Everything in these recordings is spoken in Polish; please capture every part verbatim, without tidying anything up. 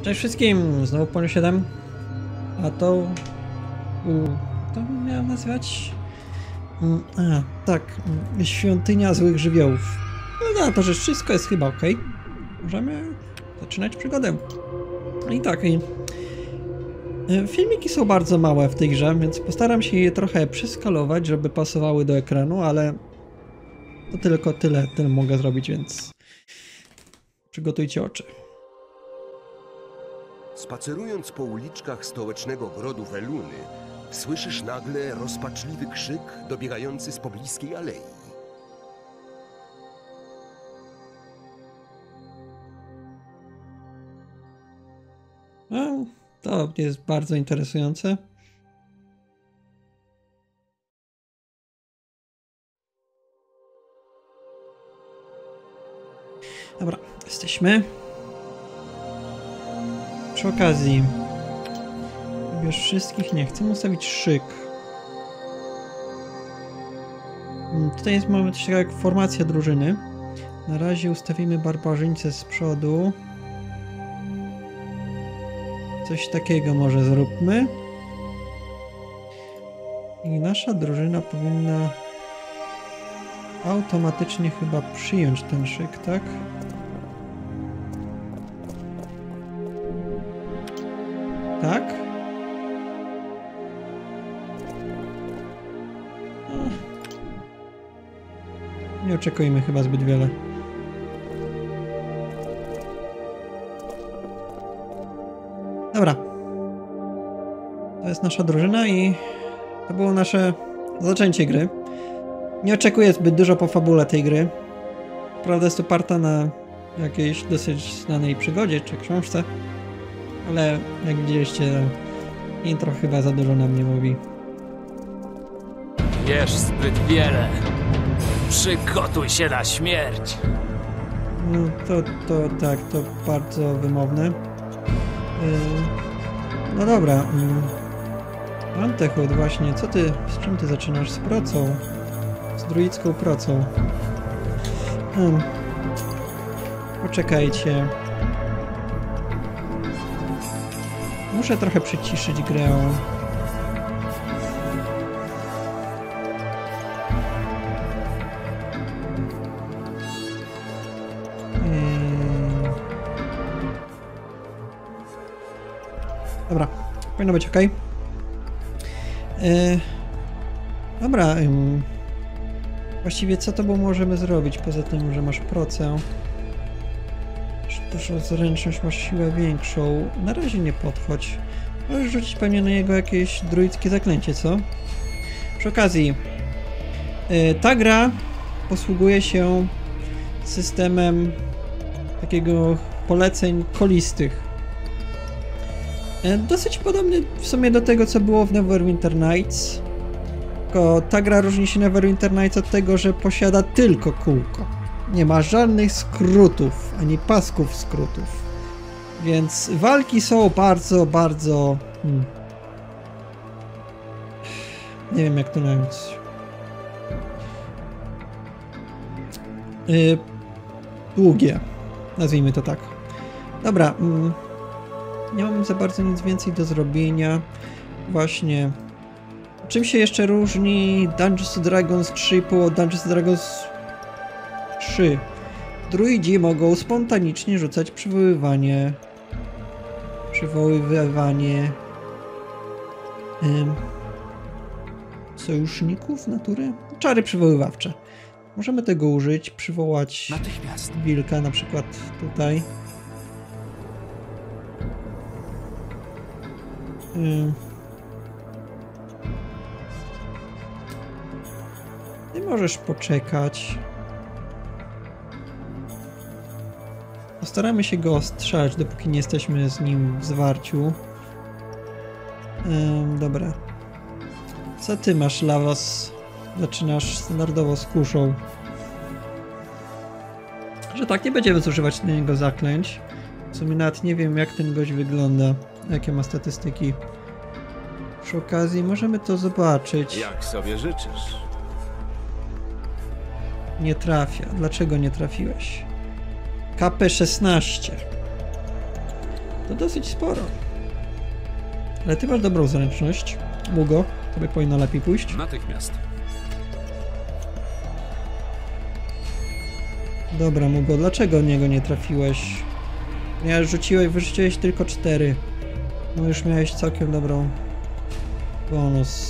Cześć wszystkim, znowu Poniu siedem, a to... U, to miałem nazywać? A, tak, Świątynia Złych Żywiołów. No to, że wszystko jest chyba ok. Możemy zaczynać przygodę. I tak, i... filmiki są bardzo małe w tej grze, więc postaram się je trochę przeskalować, żeby pasowały do ekranu, ale... to tylko tyle, tyle mogę zrobić, więc... przygotujcie oczy. Spacerując po uliczkach stołecznego grodu Weluny, słyszysz nagle rozpaczliwy krzyk dobiegający z pobliskiej alei. No, to jest bardzo interesujące. Dobra, jesteśmy. Przy okazji, wybierz wszystkich, nie, chcę ustawić szyk. Tutaj jest, mamy coś takiego jak formacja drużyny. Na razie ustawimy barbarzyńcę z przodu. Coś takiego może zróbmy. I nasza drużyna powinna automatycznie chyba przyjąć ten szyk, tak? Tak? Nie oczekujmy chyba zbyt wiele. Dobra. To jest nasza drużyna i to było nasze zaczęcie gry. Nie oczekuję zbyt dużo po fabule tej gry. Prawda, jest oparta na jakiejś dosyć znanej przygodzie czy książce. Ale jak widzieliście, intro chyba za dużo nam nie mówi. Wiesz zbyt wiele. Przygotuj się na śmierć. No to, to tak, to bardzo wymowne. Yy, no dobra. Yy. Antechod, właśnie, co ty, z czym ty zaczynasz? Z procą. Z druicką procą. Yy. Poczekajcie. Muszę trochę przyciszyć grę. Dobra, powinno być ok. Yy, dobra. Yy. Właściwie co to było możemy zrobić, poza tym, że masz procę. Proszę o zręczność, masz siłę większą. Na razie nie podchodź. Możesz rzucić pewnie na niego jakieś druidzkie zaklęcie, co? Przy okazji, yy, ta gra posługuje się systemem takiego poleceń kolistych. Yy, dosyć podobny w sumie do tego, co było w Neverwinter Nights. Tylko ta gra różni się Neverwinter Nights od tego, że posiada tylko kółko. Nie ma żadnych skrótów, ani pasków skrótów. Więc walki są bardzo, bardzo... Hmm. Nie wiem jak to nazwać. Yy, długie. Nazwijmy to tak. Dobra. Mm, nie mam za bardzo nic więcej do zrobienia. Właśnie. Czym się jeszcze różni Dungeons and Dragons trzy i pół od Dungeons and Dragons trzy? Druidzi mogą spontanicznie rzucać przywoływanie. Przywoływanie ym, sojuszników natury? Czary przywoływawcze. Możemy tego użyć, przywołać natychmiast wilka, na przykład tutaj. Ym. Ty możesz poczekać. Postaramy się go ostrzelać, dopóki nie jesteśmy z nim w zwarciu. Ym, dobra. Co ty masz, Lavos? Zaczynasz standardowo z kuszą. Że tak, nie będziemy zużywać na niego zaklęć. W sumie nawet nie wiem, jak ten gość wygląda. Jakie ma statystyki. Przy okazji możemy to zobaczyć. Jak sobie życzysz? Nie trafia. Dlaczego nie trafiłeś? K P szesnaście. To dosyć sporo. Ale ty masz dobrą zręczność. Mugo, tobie powinno lepiej pójść. Natychmiast. Dobra, Mugo, dlaczego niego nie trafiłeś? Ja rzuciłeś, wyrzuciłeś tylko cztery. No już miałeś całkiem dobrą bonus.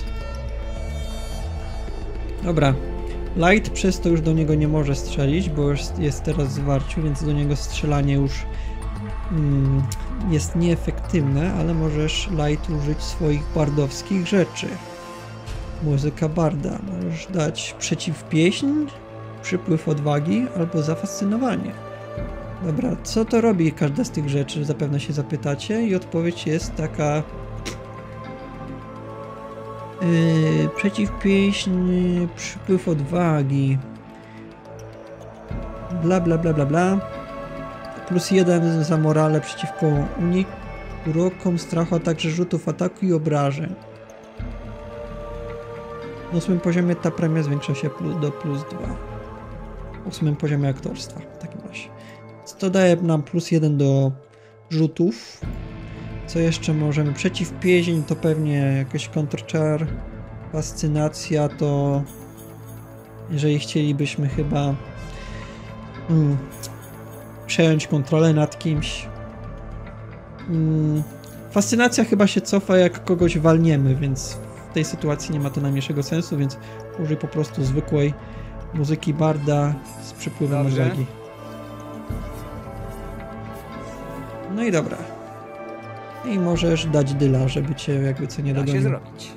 Dobra. Light przez to już do niego nie może strzelić, bo już jest teraz w zwarciu, więc do niego strzelanie już mm, jest nieefektywne, ale możesz Light użyć swoich bardowskich rzeczy. Muzyka barda. Możesz dać przeciwpieśń, przypływ odwagi albo zafascynowanie. Dobra, co to robi każda z tych rzeczy? Zapewne się zapytacie i odpowiedź jest taka... Yy, przeciwpieśń, przypływ odwagi. Bla bla bla bla bla. Plus jeden za morale przeciwko unik, urokom, strachu, a także rzutów ataku i obrażeń. Na ósmym poziomie ta premia zwiększa się plus, do plus dwa. Na ósmym poziomie aktorstwa w takim razie. To daje nam plus jeden do rzutów. Co jeszcze możemy? Przeciwpieśń to pewnie jakiś kontrczar. Fascynacja to... Jeżeli chcielibyśmy chyba... Hmm, przejąć kontrolę nad kimś. Hmm, fascynacja chyba się cofa, jak kogoś walniemy, więc w tej sytuacji nie ma to najmniejszego sensu, więc użyj po prostu zwykłej muzyki barda z przypływem odwagi. No i dobra. I możesz dać dyla, żeby cię jakby co nie Da dogonił. się zrobić.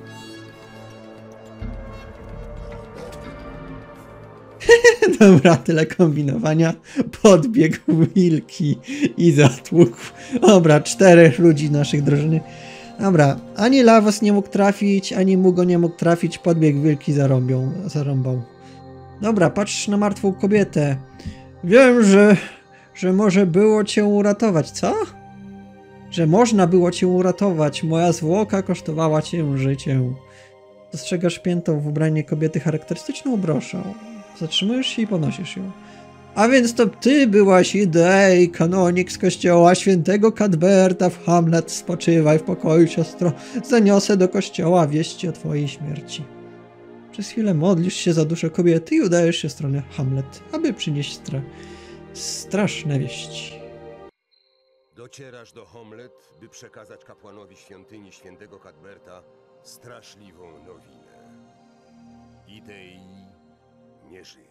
Dobra, tyle kombinowania. Podbiegł wilki i zatłukł. Dobra, czterech ludzi naszych drużyny. Dobra, ani Lavos nie mógł trafić, ani Mugo nie mógł trafić. Podbiegł wilki zarąbią, zarąbał. Dobra, patrz na martwą kobietę. Wiem, że, że może było cię uratować. Co? Że można było cię uratować. Moja zwłoka kosztowała cię życie. Dostrzegasz piętą w ubranie kobiety charakterystyczną broszą. Zatrzymujesz się i ponosisz ją. A więc to ty byłaś Idej, kanonik z kościoła świętego Cadberta w Hamlet. Spoczywaj w pokoju, siostro. Zaniosę do kościoła wieści o twojej śmierci. Przez chwilę modlisz się za duszę kobiety i udajesz się w stronę Hamlet, aby przynieść stra straszne wieści. Docierasz do Hamlet, by przekazać kapłanowi świątyni świętego Cadberta straszliwą nowinę. Idei nie żyje.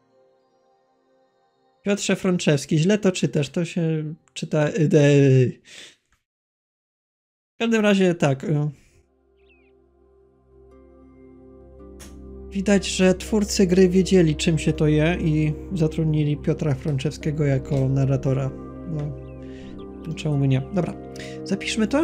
Piotrze Frączewski, źle to czytasz, to się czyta Idei. W każdym razie tak. Widać, że twórcy gry wiedzieli, czym się to je i zatrudnili Piotra Frączewskiego jako narratora. No. Czemu my nie? Dobra, zapiszmy to.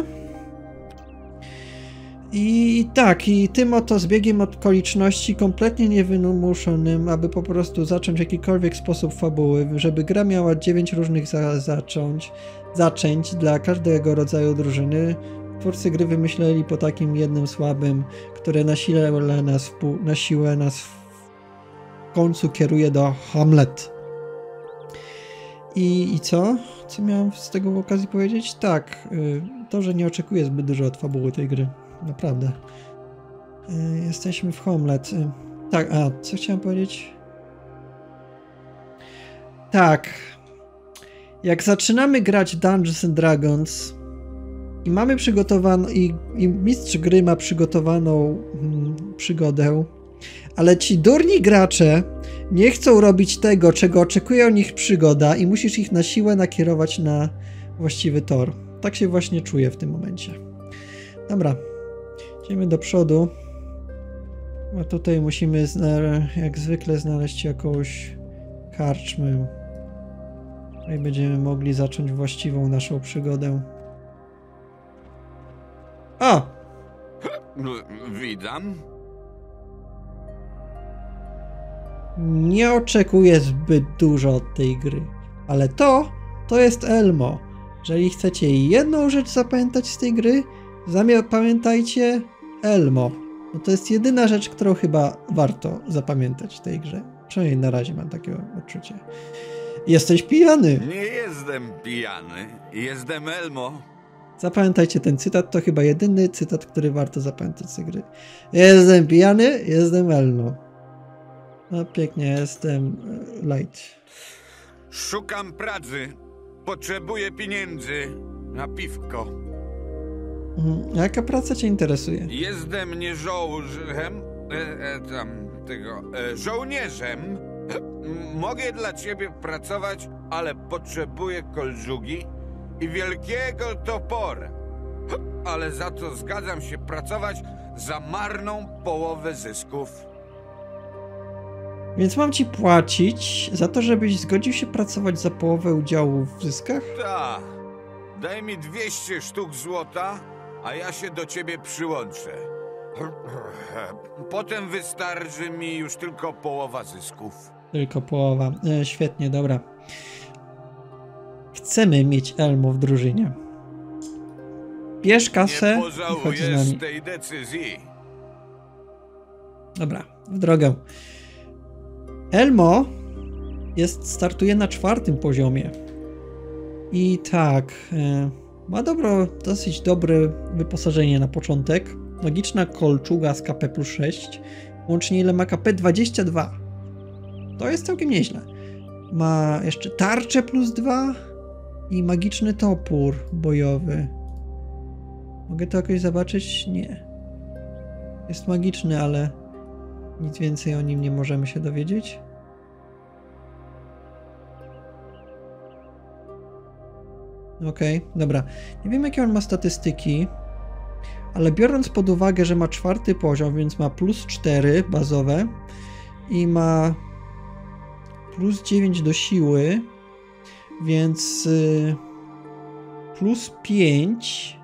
I tak, i tym oto zbiegiem okoliczności kompletnie niewymuszonym, aby po prostu zacząć w jakikolwiek sposób fabuły, żeby gra miała dziewięć różnych za zacząć, zaczęć dla każdego rodzaju drużyny. Twórcy gry wymyśleli po takim jednym słabym, które na siłę nas, na siłę nas w końcu kieruje do Hamlet. I, I co? Co miałem z tego okazji powiedzieć? Tak, to, że nie oczekuję zbyt dużo od fabuły tej gry. Naprawdę. Jesteśmy w Hamlet. Tak, a co chciałem powiedzieć? Tak. Jak zaczynamy grać Dungeons and Dragons i mamy przygotowaną, i, i mistrz gry ma przygotowaną hmm, przygodę, ale ci durni gracze nie chcą robić tego, czego oczekuje o nich przygoda i musisz ich na siłę nakierować na właściwy tor. Tak się właśnie czuję w tym momencie. Dobra. Idziemy do przodu. A tutaj musimy jak zwykle znaleźć jakąś karczmę. I będziemy mogli zacząć właściwą naszą przygodę. O! Witam. Nie oczekuję zbyt dużo od tej gry. Ale to, to jest Elmo. Jeżeli chcecie jedną rzecz zapamiętać z tej gry, zapamiętajcie Elmo. No to jest jedyna rzecz, którą chyba warto zapamiętać w tej grze. Przynajmniej na razie mam takie odczucie. Jesteś pijany. Nie jestem pijany. Jestem Elmo. Zapamiętajcie ten cytat, to chyba jedyny cytat, który warto zapamiętać z tej gry. Jestem pijany, jestem Elmo. No pięknie, jestem Light. Szukam pracy. Potrzebuję pieniędzy na piwko. Mhm. Jaka praca cię interesuje? Jestem nie żołnierzem, e, e, tam, tego, e, żołnierzem. Mogę dla ciebie pracować, ale potrzebuję kolżugi i wielkiego topora. Ale za to zgadzam się pracować za marną połowę zysków. Więc mam ci płacić za to, żebyś zgodził się pracować za połowę udziału w zyskach? Tak. Daj mi dwieście sztuk złota, a ja się do ciebie przyłączę. Potem wystarczy mi już tylko połowa zysków. Tylko połowa. E, świetnie, dobra. Chcemy mieć Elmo w drużynie. Bierz kasę Nie i chodź z pożałujesz nami. tej decyzji. Dobra, w drogę. Elmo jest, startuje na czwartym poziomie. I tak, e, ma dobro, dosyć dobre wyposażenie na początek. Magiczna kolczuga z K P plus sześć. Łącznie ile ma K P? dwadzieścia dwa. To jest całkiem nieźle. Ma jeszcze tarczę plus dwa i magiczny topór bojowy. Mogę to jakoś zobaczyć? Nie. Jest magiczny, ale nic więcej o nim nie możemy się dowiedzieć. Okej, okay, dobra. Nie wiem, jakie on ma statystyki, ale biorąc pod uwagę, że ma czwarty poziom, więc ma plus cztery bazowe i ma plus dziewięć do siły, więc y, plus pięć.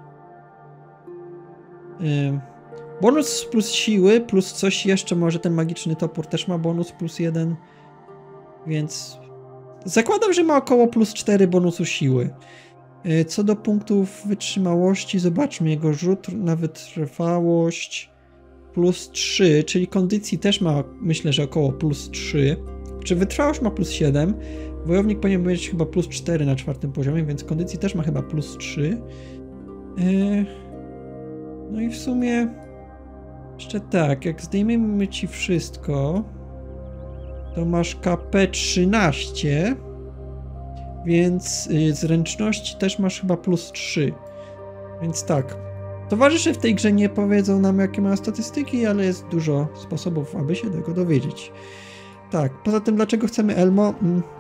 Y, bonus plus siły, plus coś jeszcze, może ten magiczny topór też ma bonus plus jeden, więc zakładam, że ma około plus cztery bonusu siły. Y, co do punktów wytrzymałości, zobaczmy jego rzut na wytrwałość plus trzy, czyli kondycji też ma, myślę, że około plus trzy. Czy wytrwałość ma plus siedem? Wojownik powinien mieć chyba plus cztery na czwartym poziomie, więc kondycji też ma chyba plus trzy. Yy, no i w sumie jeszcze tak, jak zdejmiemy ci wszystko, to masz K P trzynaście, więc yy, zręczności też masz chyba plus trzy. Więc tak, towarzysze w tej grze nie powiedzą nam, jakie mają statystyki, ale jest dużo sposobów, aby się tego dowiedzieć. Tak, poza tym dlaczego chcemy Elmo?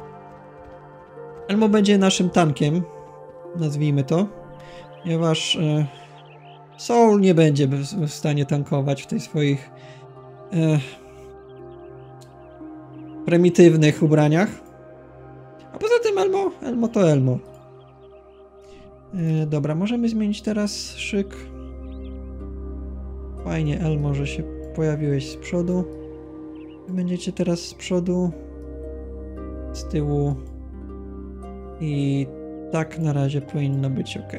Elmo będzie naszym tankiem, nazwijmy to, ponieważ e, Soul nie będzie w stanie tankować w tych swoich e, prymitywnych ubraniach. A poza tym Elmo, Elmo to Elmo. E, dobra, możemy zmienić teraz szyk. Fajnie, Elmo, że się pojawiłeś z przodu. Będziecie teraz z przodu, z tyłu i tak na razie powinno być ok.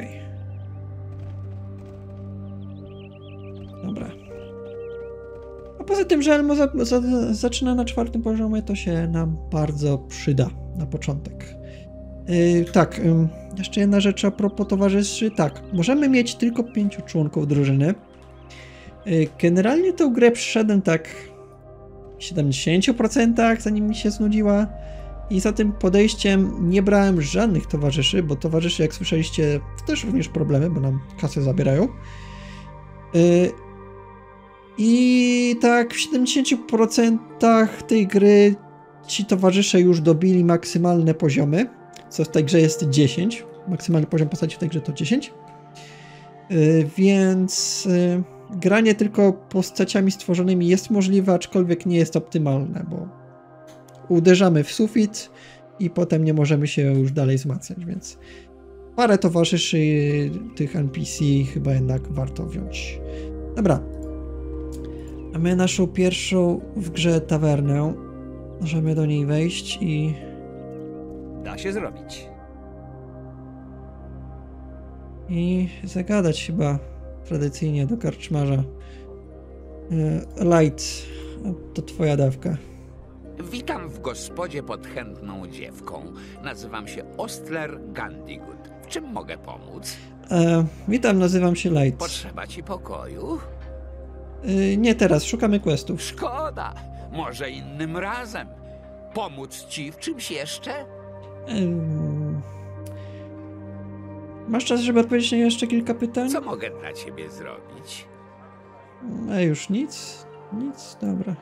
Dobra. A poza tym, że Elmo za, za, zaczyna na czwartym poziomie, to się nam bardzo przyda na początek. Yy, tak, yy, jeszcze jedna rzecz a propos towarzyszy. Tak, możemy mieć tylko pięciu członków drużyny. Yy, generalnie tę grę przyszedłem tak w siedemdziesięciu procentach, zanim mi się znudziła, i za tym podejściem nie brałem żadnych towarzyszy, bo towarzyszy, jak słyszeliście, to też również problemy, bo nam kasę zabierają. Yy, I tak w siedemdziesięciu procentach tej gry ci towarzysze już dobili maksymalne poziomy, co w tej grze jest dziesięć. Maksymalny poziom postaci w tej grze to dziesięć. Yy, więc yy, granie tylko postaciami stworzonymi jest możliwe, aczkolwiek nie jest optymalne, bo uderzamy w sufit i potem nie możemy się już dalej wzmacniać, więc parę towarzyszy tych N P C chyba jednak warto wziąć. Dobra. Mamy naszą pierwszą w grze tawernę. Możemy do niej wejść i... Da się zrobić. i zagadać chyba tradycyjnie do karczmarza. Light, to twoja dawka. Witam w gospodzie pod chętną dziewką. Nazywam się Ostler Gandigut. W Czym mogę pomóc? E, witam, nazywam się Light. Potrzeba ci pokoju? E, nie teraz, szukamy questów. Szkoda. Może innym razem. Pomóc ci w czymś jeszcze? E, masz czas, żeby odpowiedzieć na jeszcze kilka pytań? Co mogę dla ciebie zrobić? A już nic? Nic? Dobra.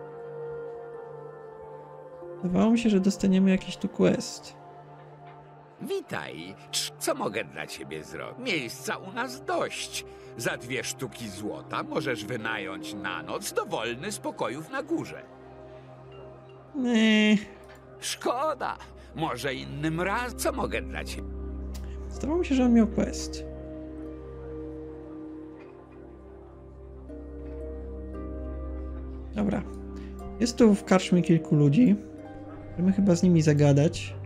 Wydawało mi się, że dostaniemy jakiś tu quest. Witaj. Cz- Co mogę dla ciebie zrobić? Miejsca u nas dość. Za dwie sztuki złota możesz wynająć na noc dowolny z pokojów na górze. Nie. Szkoda. Może innym razem. Co mogę dla ciebie? Zdawało mi się, że on miał quest. Dobra. Jest tu w karczmie kilku ludzi. Możemy chyba z nimi zagadać.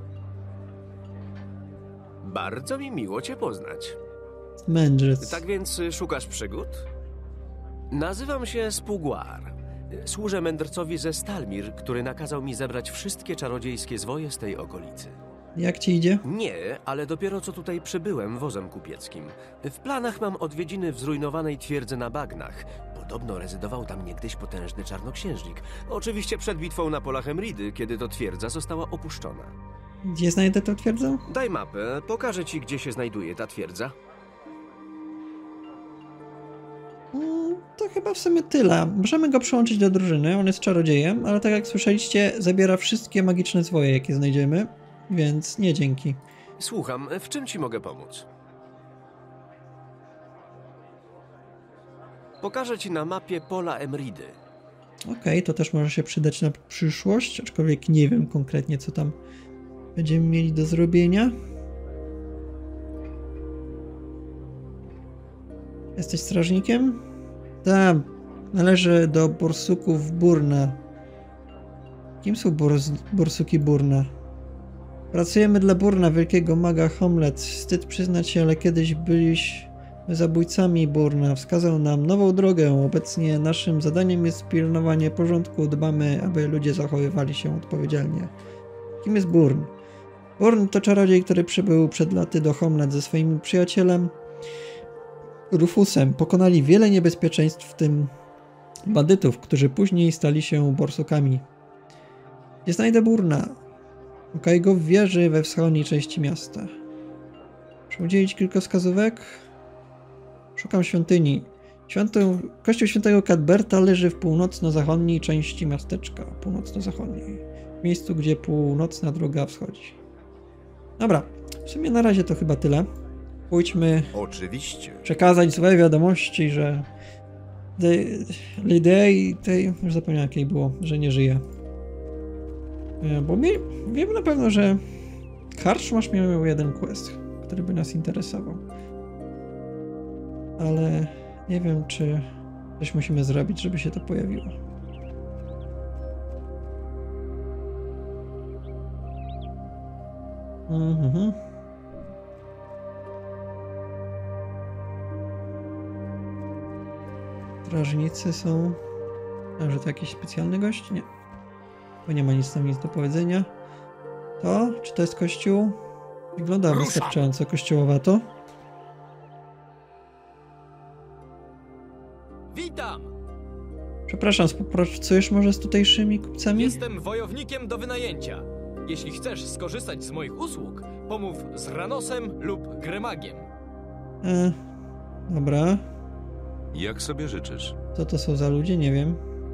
Bardzo mi miło cię poznać. Mędrzec. Tak więc y, szukasz przygód? Nazywam się Spuguar. Służę mędrcowi ze Stalmir, który nakazał mi zebrać wszystkie czarodziejskie zwoje z tej okolicy. Jak ci idzie? Nie, ale dopiero co tutaj przybyłem wozem kupieckim. W planach mam odwiedziny w zrujnowanej twierdzy na bagnach. Podobno rezydował tam niegdyś potężny czarnoksiężnik. Oczywiście przed bitwą na polach Emridy, kiedy to twierdza została opuszczona. Gdzie znajdę tę twierdzę? Daj mapę, pokażę ci, gdzie się znajduje ta twierdza. Mm, to chyba w sumie tyle. Możemy go przyłączyć do drużyny, on jest czarodziejem, ale tak jak słyszeliście, zabiera wszystkie magiczne zwoje, jakie znajdziemy, więc nie dzięki. Słucham, w czym ci mogę pomóc? Pokażę ci na mapie pola Emridy. Okej, okay, to też może się przydać na przyszłość, aczkolwiek nie wiem konkretnie, co tam będziemy mieli do zrobienia. Jesteś strażnikiem? Tak, należy do borsuków Burna. Kim są bors borsuki Burna? Pracujemy dla Burna, wielkiego maga Hamlet. Wstyd przyznać się, ale kiedyś byliśmy zabójcami Burna. Wskazał nam nową drogę. Obecnie naszym zadaniem jest pilnowanie porządku. Dbamy, aby ludzie zachowywali się odpowiedzialnie. Kim jest Burn? Burn to czarodziej, który przybył przed laty do Hamlet ze swoim przyjacielem Rufusem. Pokonali wiele niebezpieczeństw, w tym bandytów, którzy później stali się borsukami. Gdzie znajdę Burna? Szukaj go w wieży we wschodniej części miasta. Muszę udzielić kilka wskazówek. Szukam świątyni. Święto... Kościół świętego Cadberta leży w północno-zachodniej części miasteczka. Północno-zachodniej. W miejscu, gdzie północna droga wschodzi. Dobra. W sumie na razie to chyba tyle. Pójdźmy Oczywiście. przekazać złe wiadomości, że Lidei tej, już zapomniałem jakiej było, że nie żyje. Bo mi, wiem na pewno, że Karczmasz miał jeden quest, który by nas interesował. Ale nie wiem, czy coś musimy zrobić, żeby się to pojawiło. Mhm. Strażnicy są... A, że to jakiś specjalny gość? Nie. Bo nie ma nic tam nic do powiedzenia. To? Czy to jest kościół? Wygląda Ruszam. wystarczająco kościołowato. Witam! Przepraszam, współpracujesz może z tutejszymi kupcami? Jestem wojownikiem do wynajęcia. Jeśli chcesz skorzystać z moich usług, pomów z Ranosem lub Gremagiem. E, dobra. Jak sobie życzysz? Co to są za ludzie? Nie wiem.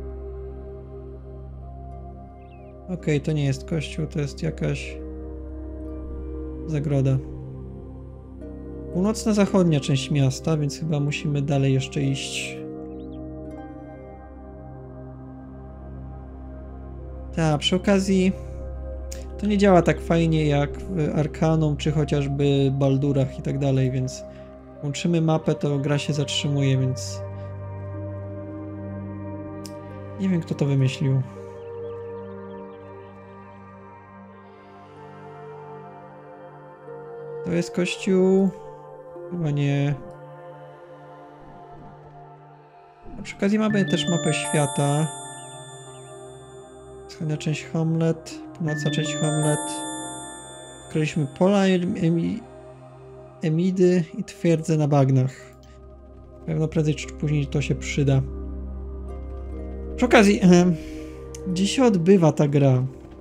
Okej, okay, to nie jest kościół, to jest jakaś zagroda. Północno-zachodnia część miasta, więc chyba musimy dalej jeszcze iść. Tak, przy okazji to nie działa tak fajnie jak w Arkanum, czy chociażby Baldurach i tak dalej, więc łączymy mapę, to gra się zatrzymuje, więc nie wiem, kto to wymyślił. To jest kościół? Chyba nie. A przy okazji mamy też mapę świata. Wschodnia część Hamlet, północna część Hamlet. Odkryliśmy pola Emi... emidy i twierdzę na bagnach. Pewno prędzej czy później to się przyda. Przy okazji, e, gdzie się odbywa ta gra?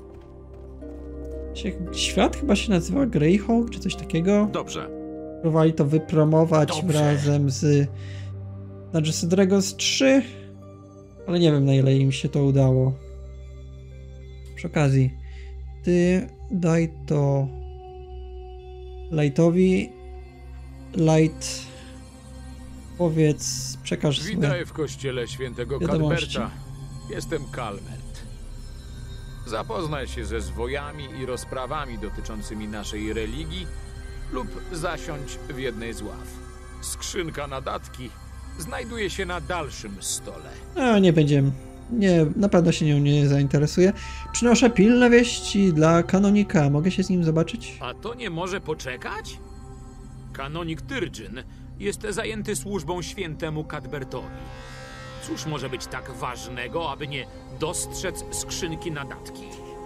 Świat chyba się nazywa Greyhawk, czy coś takiego? Dobrze. Próbowali to wypromować Dobrze. razem z Dungeons and Dragons trzy, ale nie wiem, na ile im się to udało. Przy okazji, ty daj to Lightowi. Light, powiedz, przekaż swoje Witaj w kościele świętego wiadomości. Cadberta. Jestem Calment. Zapoznaj się ze zwojami i rozprawami dotyczącymi naszej religii lub zasiądź w jednej z ław. Skrzynka na datki znajduje się na dalszym stole. A, nie będziemy. Nie, na pewno się nią nie zainteresuje. Przynoszę pilne wieści dla kanonika. Mogę się z nim zobaczyć? A to nie może poczekać? Kanonik Tyrgyn jest zajęty służbą świętemu Cadbertowi. Cóż może być tak ważnego, aby nie dostrzec skrzynki na datki?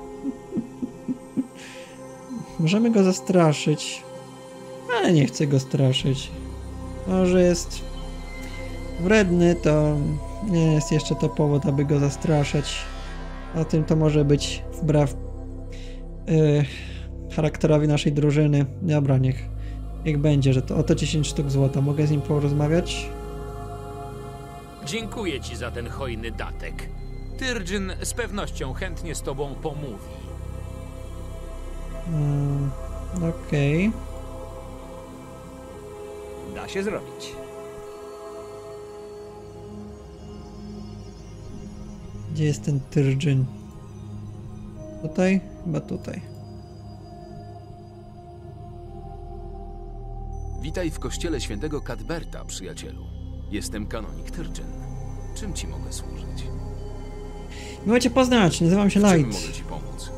Możemy go zastraszyć. Ale nie chcę go straszyć. Może jest wredny, to nie jest jeszcze to powód, aby go zastraszać. A tym to może być wbrew yy, charakterowi naszej drużyny. Dobra, niech, niech będzie, że to oto dziesięć sztuk złota. Mogę z nim porozmawiać? Dziękuję ci za ten hojny datek. Tyrgyn z pewnością chętnie z tobą pomówi. Mm, Okej. Da się zrobić. Gdzie jest ten Tyrgyn? Tutaj? Chyba tutaj. Witaj w kościele świętego Cadberta, przyjacielu. Jestem kanonik Tyrgyn. Czym ci mogę służyć? Miło cię poznać, nazywam się W czym Light. mogę ci pomóc?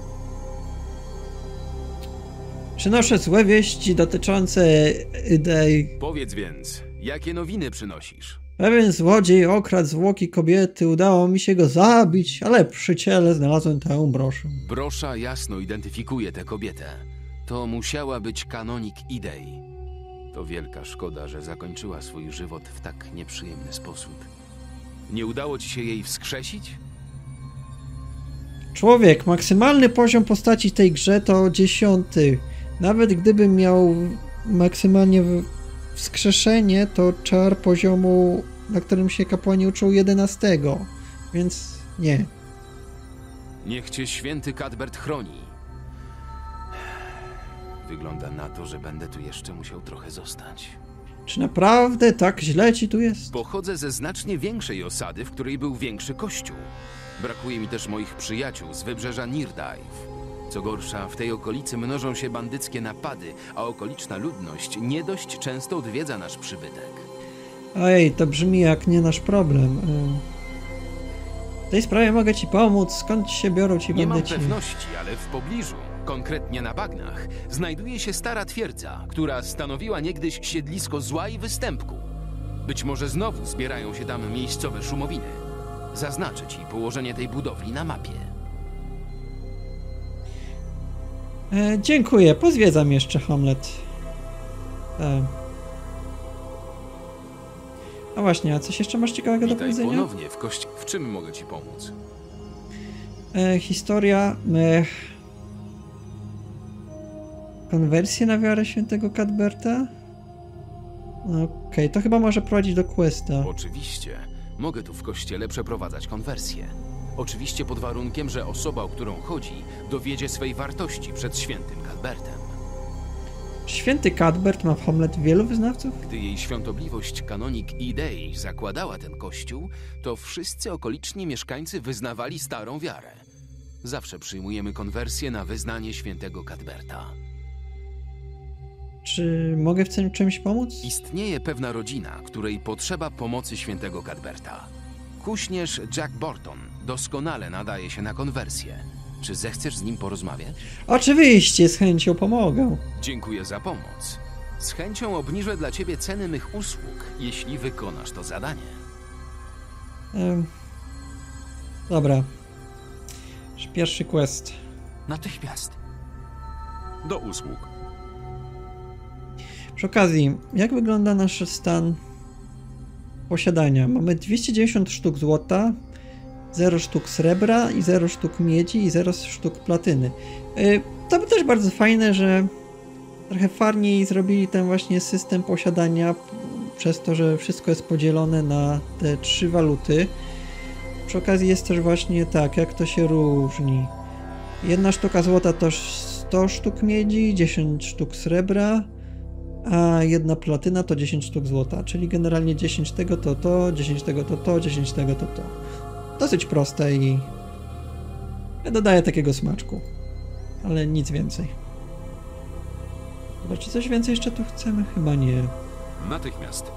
Przynoszę złe wieści dotyczące idei. Powiedz więc, jakie nowiny przynosisz? Pewien złodziej okradł zwłoki kobiety, udało mi się go zabić, ale przy ciele znalazłem tę broszę. Brosza jasno identyfikuje tę kobietę. To musiała być kanonik Idei. To wielka szkoda, że zakończyła swój żywot w tak nieprzyjemny sposób. Nie udało ci się jej wskrzesić? Człowiek, maksymalny poziom postaci w tej grze to dziesiąty. Nawet gdybym miał maksymalnie w- wskrzeszenie, to czar poziomu, na którym się kapłani uczą jedenastego. Więc nie. Niech cię święty Cadbert chroni. Wygląda na to, że będę tu jeszcze musiał trochę zostać. Czy naprawdę tak źle ci tu jest? Pochodzę ze znacznie większej osady, w której był większy kościół. Brakuje mi też moich przyjaciół z wybrzeża Nirdaif. Co gorsza, w tej okolicy mnożą się bandyckie napady, a okoliczna ludność nie dość często odwiedza nasz przybytek. Ej, to brzmi jak nie nasz problem. Ym. W tej sprawie mogę ci pomóc. Skąd się biorą ci Nie mam bandyci? pewności, ale w pobliżu, konkretnie na bagnach, znajduje się stara twierdza, która stanowiła niegdyś siedlisko zła i występku. Być może znowu zbierają się tam miejscowe szumowiny. Zaznaczę ci położenie tej budowli na mapie. E, dziękuję, pozwiedzam jeszcze Hamlet. E. A właśnie, a coś jeszcze masz ciekawego do Witaj powiedzenia? ponownie w kości... W czym mogę ci pomóc? E, historia... E, konwersję na wiarę świętego Cadberta? Okej, to chyba może prowadzić do questa. Oczywiście. Mogę tu w kościele przeprowadzać konwersję. Oczywiście pod warunkiem, że osoba, o którą chodzi, dowiedzie swej wartości przed świętym Cadbertem. Święty Cadbert ma w Hamlet wielu wyznawców? Gdy jej świątobliwość kanonik Idei zakładała ten kościół, to wszyscy okoliczni mieszkańcy wyznawali starą wiarę. Zawsze przyjmujemy konwersję na wyznanie świętego Cadberta. Czy mogę w tym czymś pomóc? Istnieje pewna rodzina, której potrzeba pomocy świętego Cadberta. Kuśnierz Jack Borton doskonale nadaje się na konwersję. Czy zechcesz z nim porozmawiać? Oczywiście, z chęcią pomogę. Dziękuję za pomoc. Z chęcią obniżę dla ciebie ceny mych usług, jeśli wykonasz to zadanie. Em, dobra. Pierwszy quest. Natychmiast. Do usług. Przy okazji, jak wygląda nasz stan posiadania? Mamy dwieście dziewięćdziesiąt sztuk złota, zero sztuk srebra i zero sztuk miedzi i zero sztuk platyny. Yy, to by też bardzo fajne, że trochę farniej zrobili ten właśnie system posiadania przez to, że wszystko jest podzielone na te trzy waluty. Przy okazji jest też właśnie tak, jak to się różni. Jedna sztuka złota to sto sztuk miedzi, dziesięć sztuk srebra, a jedna platyna to dziesięć sztuk złota, czyli generalnie dziesięć tego to to, dziesięć tego to to, dziesięć tego to to. Dosyć proste i dodaje takiego smaczku, ale nic więcej. Dobra, czy coś więcej jeszcze tu chcemy? Chyba nie. Natychmiast.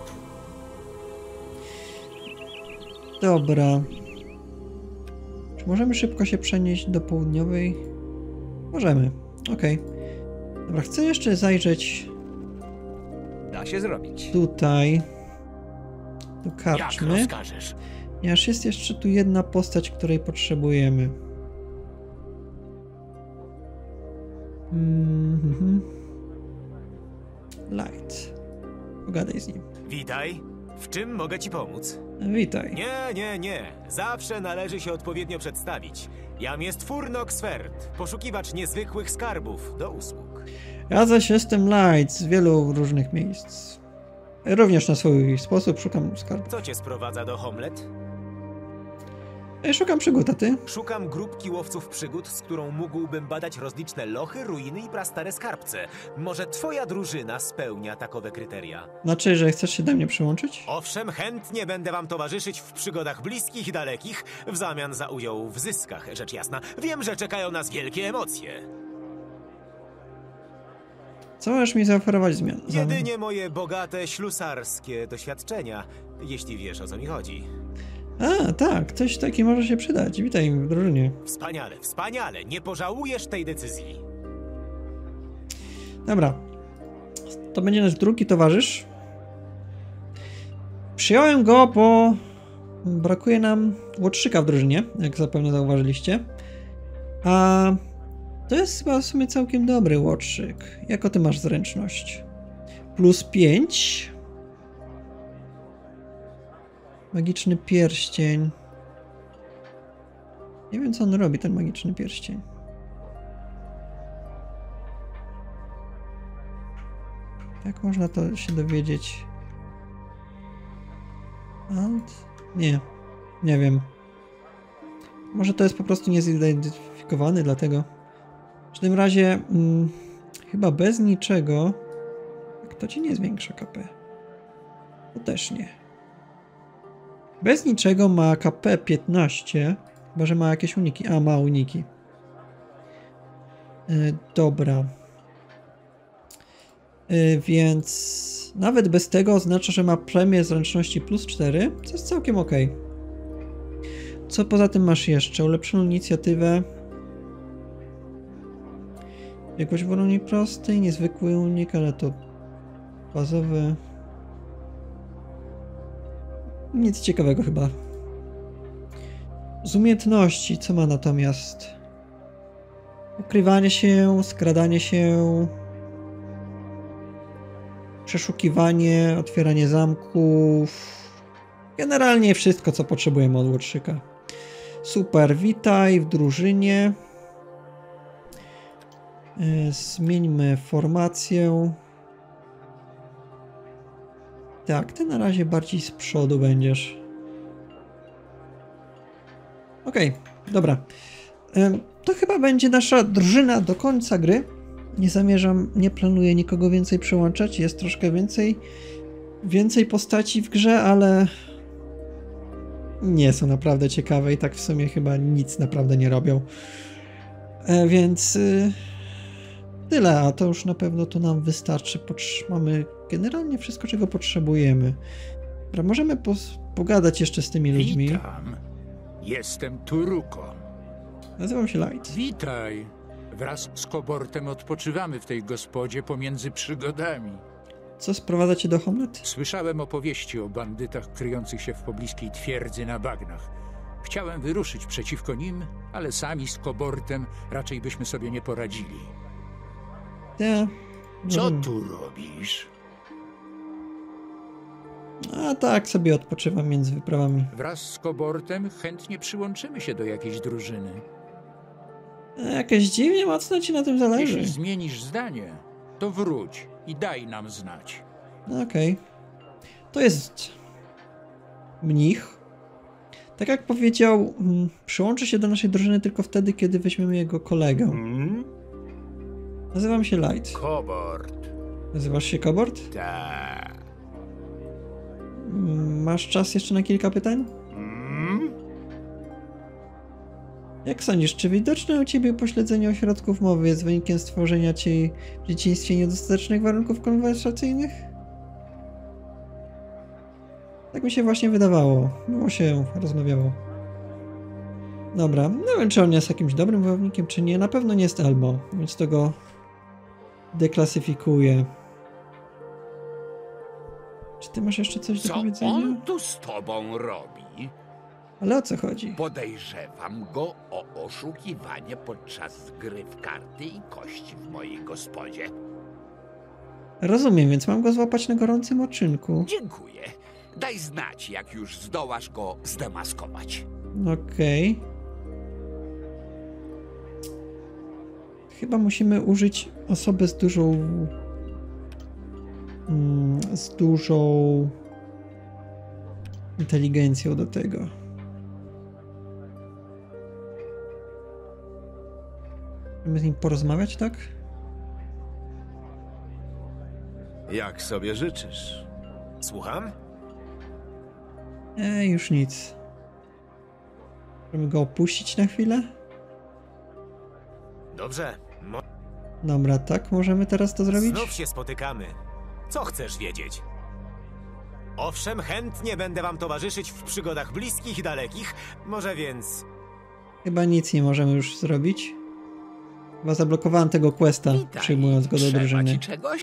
Dobra. Czy możemy szybko się przenieść do południowej? Możemy. Okej. Okay. Dobra, chcę jeszcze zajrzeć. Da się zrobić. Tutaj. Do Jak karczmy. rozkażesz? Ponieważ jest jeszcze tu jedna postać, której potrzebujemy. Mm-hmm. Light. Pogadaj z nim. Witaj. W czym mogę ci pomóc? Witaj. Nie, nie, nie. Zawsze należy się odpowiednio przedstawić. Jam jest Furnox Ferd, poszukiwacz niezwykłych skarbów do usług. Ja zaś jestem Light z wielu różnych miejsc. Również na swój sposób szukam skarbów. Co cię sprowadza do Homlet? Ja szukam przygód, a ty? Szukam grupki łowców przygód, z którą mógłbym badać rozliczne lochy, ruiny i prastare skarbce. Może twoja drużyna spełnia takowe kryteria? Znaczy, że chcesz się do mnie przyłączyć? Owszem, chętnie będę wam towarzyszyć w przygodach bliskich i dalekich, w zamian za udział w zyskach, rzecz jasna. Wiem, że czekają nas wielkie emocje. Co możesz mi zaoferować zmian? Jedynie moje bogate, ślusarskie doświadczenia, jeśli wiesz, o co mi chodzi. A, tak, ktoś taki może się przydać. Witaj w drużynie. Wspaniale, wspaniale. Nie pożałujesz tej decyzji. Dobra. To będzie nasz drugi towarzysz. Przyjąłem go, bo brakuje nam łotrzyka w drużynie, jak zapewne zauważyliście. A to jest chyba w sumie całkiem dobry łotrzyk. Jaką ty masz zręczność? Plus pięć. Magiczny pierścień. Nie wiem, co on robi, ten magiczny pierścień. Jak można to się dowiedzieć? Alt? Nie. Nie wiem. Może to jest po prostu niezidentyfikowany, dlatego. W każdym razie hmm, chyba bez niczego. To ci nie zwiększa K P. To też nie. Bez niczego ma K P piętnaście, chyba że ma jakieś uniki. A, ma uniki. Yy, dobra. Yy, więc nawet bez tego oznacza, że ma premię zręczności plus cztery, co jest całkiem ok. Co poza tym masz jeszcze? Ulepszoną inicjatywę. Jakoś w broni prostej, niezwykły unik, ale to bazowy. Nic ciekawego chyba. Z umiejętności, co ma natomiast? Ukrywanie się, skradanie się, przeszukiwanie, otwieranie zamków. Generalnie wszystko, co potrzebujemy od łotrzyka. Super, witaj w drużynie. Zmieńmy formację. Tak, ty na razie bardziej z przodu będziesz. Okej, okay, dobra. To chyba będzie nasza drużyna do końca gry. Nie zamierzam, nie planuję nikogo więcej przełączać. Jest troszkę więcej, więcej postaci w grze, ale nie są naprawdę ciekawe i tak w sumie chyba nic naprawdę nie robią. Więc tyle, a to już na pewno to nam wystarczy. Mamy generalnie wszystko, czego potrzebujemy. Dobra, możemy po pogadać jeszcze z tymi ludźmi. Witam. Jestem Turukon. Nazywam się Light. Witaj. Wraz z Kobortem odpoczywamy w tej gospodzie pomiędzy przygodami. Co sprowadza cię do Homlet? Słyszałem opowieści o bandytach kryjących się w pobliskiej twierdzy na bagnach. Chciałem wyruszyć przeciwko nim, ale sami z Kobortem raczej byśmy sobie nie poradzili. Ja. Co tu robisz? A tak, sobie odpoczywam między wyprawami. Wraz z Kobortem chętnie przyłączymy się do jakiejś drużyny. A jakoś dziwnie mocno ci na tym zależy. Jeśli zmienisz zdanie, to wróć i daj nam znać. No okej. Okay. To jest mnich. Tak jak powiedział, przyłączy się do naszej drużyny tylko wtedy, kiedy weźmiemy jego kolegę. Hmm? Nazywam się Light. Kobort. Nazywasz się Kobort? Tak. Masz czas jeszcze na kilka pytań? Hmm? Jak sądzisz, czy widoczne u ciebie upośledzenie ośrodków mowy jest wynikiem stworzenia ci w dzieciństwie niedostatecznych warunków konwersacyjnych? Tak mi się właśnie wydawało. Było się rozmawiało. Dobra, nie wiem, czy on jest jakimś dobrym wojownikiem, czy nie. Na pewno nie jest Elmo, więc to go deklasyfikuję. Czy ty masz jeszcze coś do Co powiedzenia? on tu z tobą robi? Ale o co chodzi? Podejrzewam go o oszukiwanie podczas gry w karty i kości w mojej gospodzie. Rozumiem, więc mam go złapać na gorącym oczynku. Dziękuję. Daj znać, jak już zdołasz go zdemaskować. Okej. Okay. Chyba musimy użyć osoby z dużą... Mm, z dużą... inteligencją do tego. Chcemy z nim porozmawiać, tak? Jak sobie życzysz? Słucham? Eee, już nic. Możemy go opuścić na chwilę? Dobrze. Mo Dobra, tak? Możemy teraz to zrobić? Znów się spotykamy. Co chcesz wiedzieć? Owszem, chętnie będę wam towarzyszyć w przygodach bliskich i dalekich. Może więc... Chyba nic nie możemy już zrobić. Chyba zablokowałem tego questa, Witaj. przyjmując go do Trzeba drużyny. ci czegoś?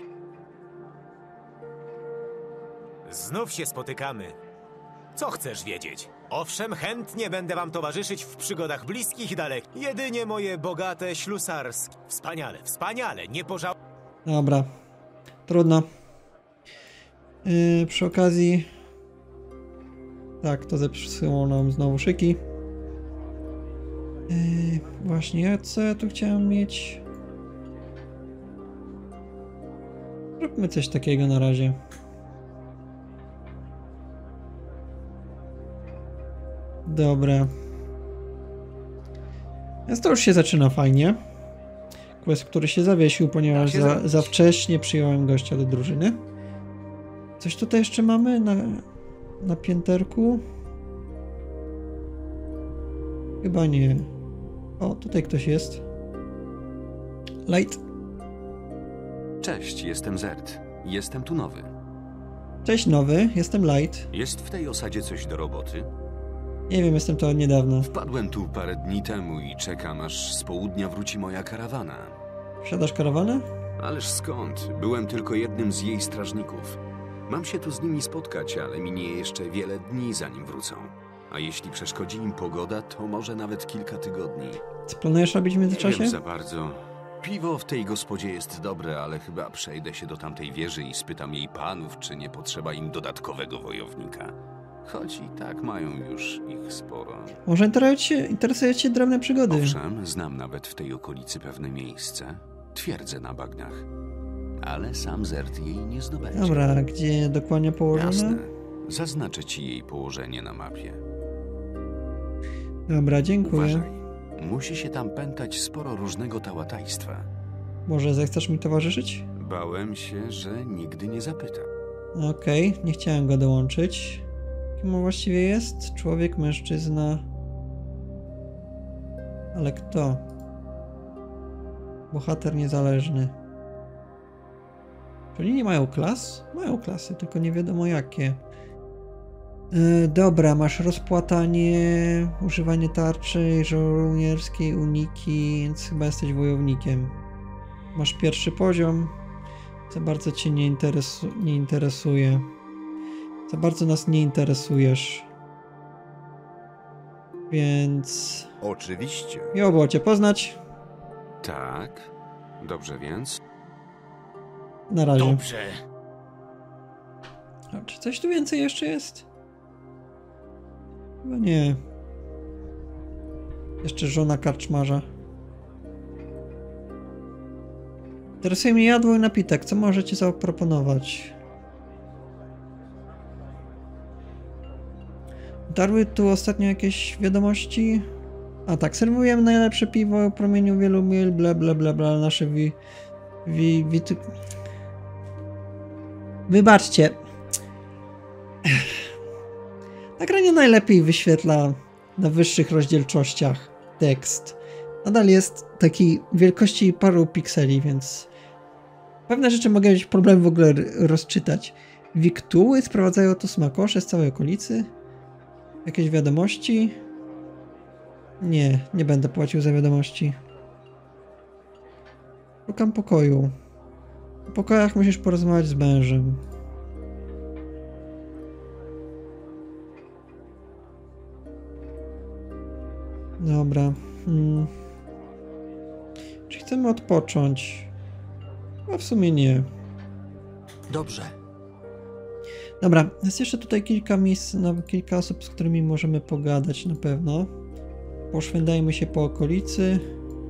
Znów się spotykamy. Co chcesz wiedzieć? Owszem, chętnie będę wam towarzyszyć w przygodach bliskich i dalekich. Jedynie moje bogate ślusarskie. Wspaniale, wspaniale, nie pożał... Dobra. Trudno. Yy, przy okazji... Tak, to zepsuło nam znowu szyki. Yy, właśnie, co ja tu chciałem mieć? Róbmy coś takiego na razie. Dobra. Więc to już się zaczyna fajnie. Quest, który się zawiesił, ponieważ za, za wcześnie przyjąłem gościa do drużyny. Coś tutaj jeszcze mamy na, na pięterku? Chyba nie. O, tutaj ktoś jest. Light. Cześć, jestem Zert. Jestem tu nowy. Cześć nowy, jestem Light. Jest w tej osadzie coś do roboty? Nie wiem, jestem tu od niedawna. Wpadłem tu parę dni temu i czekam, aż z południa wróci moja karawana. Wsiadasz karawanę? Ależ skąd? Byłem tylko jednym z jej strażników. Mam się tu z nimi spotkać, ale minie jeszcze wiele dni, zanim wrócą. A jeśli przeszkodzi im pogoda, to może nawet kilka tygodni. Co planujesz robić w międzyczasie? Nie wiem za bardzo. Piwo w tej gospodzie jest dobre, ale chyba przejdę się do tamtej wieży i spytam jej panów, czy nie potrzeba im dodatkowego wojownika. Choć i tak mają już ich sporo. Może interesuje cię drobne przygody? Owszem, znam nawet w tej okolicy pewne miejsce. Twierdzę na bagnach. Ale sam Zert jej nie zdobędzie. Dobra, gdzie dokładnie położone? Jasne. Zaznaczę ci jej położenie na mapie. Dobra, dziękuję. Uważaj. Musi się tam pętać sporo różnego tałatajstwa. Może zechcesz mi towarzyszyć? Bałem się, że nigdy nie zapyta. Okej, okay, nie chciałem go dołączyć. Kim on właściwie jest? Człowiek, mężczyzna. Ale kto? Bohater niezależny. Czy oni nie mają klas? Mają klasy, tylko nie wiadomo jakie. Yy, dobra, masz rozpłatanie, używanie tarczy żołnierskiej, uniki, więc chyba jesteś wojownikiem. Masz pierwszy poziom. Za bardzo cię nie, interesu nie interesuje. Za bardzo nas nie interesujesz. Więc... Oczywiście. Miło było cię poznać. Tak. Dobrze więc. Na razie. Dobrze. A czy coś tu więcej jeszcze jest? Chyba nie. Jeszcze żona karczmarza. Interesuje mnie jadło i napitek. Co możecie zaproponować? Dotarły tu ostatnio jakieś wiadomości? A tak, serwujemy najlepsze piwo o promieniu wielu mil, bla bla bla bla, nasze wi... wi... wi... Wybaczcie. Ta gra nie najlepiej wyświetla na wyższych rozdzielczościach tekst. Nadal jest takiej wielkości paru pikseli, więc pewne rzeczy mogę mieć problem w ogóle rozczytać. Wiktuły sprowadzają tu smakosze z całej okolicy. Jakieś wiadomości? Nie, nie będę płacił za wiadomości. Szukam pokoju. W pokojach musisz porozmawiać z mężem. Dobra. Hmm. Czy chcemy odpocząć? A w sumie nie. Dobrze. Dobra, jest jeszcze tutaj kilka miejsc, no, kilka osób, z którymi możemy pogadać na pewno. Poszwędajmy się po okolicy.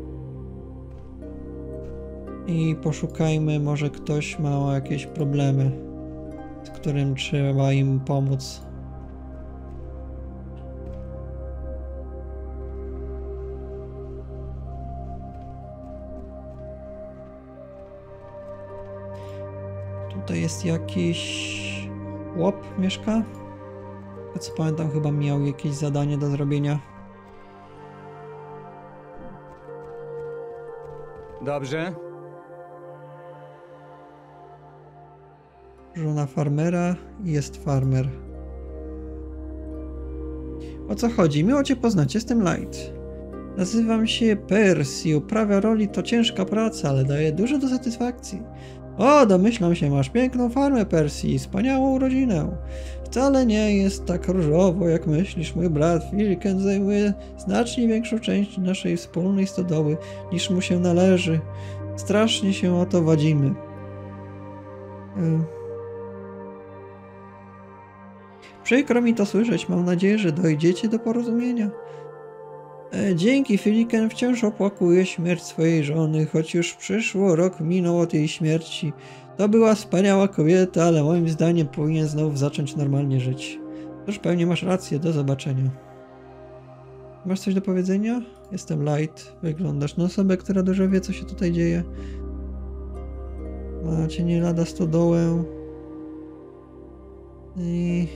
I poszukajmy, może ktoś ma jakieś problemy, z którym trzeba im pomóc. Tutaj jest jakiś łop mieszka. Co pamiętam, chyba miał jakieś zadanie do zrobienia. Dobrze. Żona farmera i jest farmer. O co chodzi? Miło cię poznać, jestem Light. Nazywam się Percy. Uprawia roli to ciężka praca, ale daje dużo do satysfakcji. O, domyślam się, masz piękną farmę, Percy, i wspaniałą rodzinę. Wcale nie jest tak różowo, jak myślisz. Mój brat Wilken zajmuje znacznie większą część naszej wspólnej stodoły, niż mu się należy. Strasznie się o to wadzimy. Hmm. Przykro mi to słyszeć, mam nadzieję, że dojdziecie do porozumienia. E, dzięki, Filiken wciąż opłakuje śmierć swojej żony, choć już przyszło, rok minął od jej śmierci. To była wspaniała kobieta, ale moim zdaniem powinien znowu zacząć normalnie żyć. Cóż, pewnie masz rację, do zobaczenia. Masz coś do powiedzenia? Jestem Light, wyglądasz na osobę, która dużo wie, co się tutaj dzieje. Macie nie lada stodołę. I...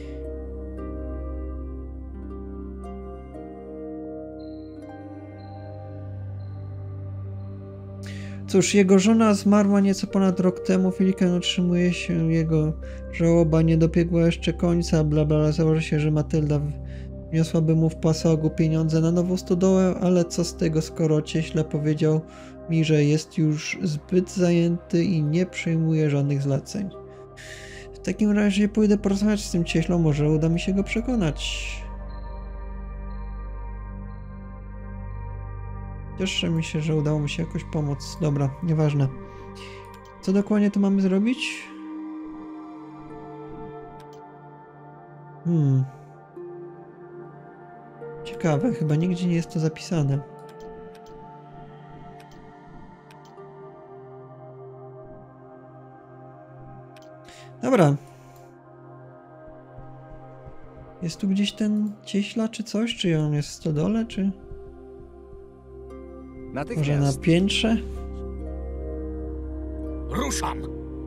Cóż, jego żona zmarła nieco ponad rok temu, Filiken utrzymuje się, jego żałoba nie dobiegła jeszcze końca, bla bla, założy się, że Matylda wniosłaby mu w pasagu pieniądze na nową stodołę, ale co z tego, skoro cieśla powiedział mi, że jest już zbyt zajęty i nie przyjmuje żadnych zleceń. W takim razie pójdę porozmawiać z tym cieślą, może uda mi się go przekonać. Cieszę mi się, że udało mi się jakoś pomóc. Dobra, nieważne. Co dokładnie to mamy zrobić? Hmm. Ciekawe, chyba nigdzie nie jest to zapisane. Dobra. Jest tu gdzieś ten cieśla czy coś? Czy on jest w stodole, czy... Może na piętrze? Ruszam!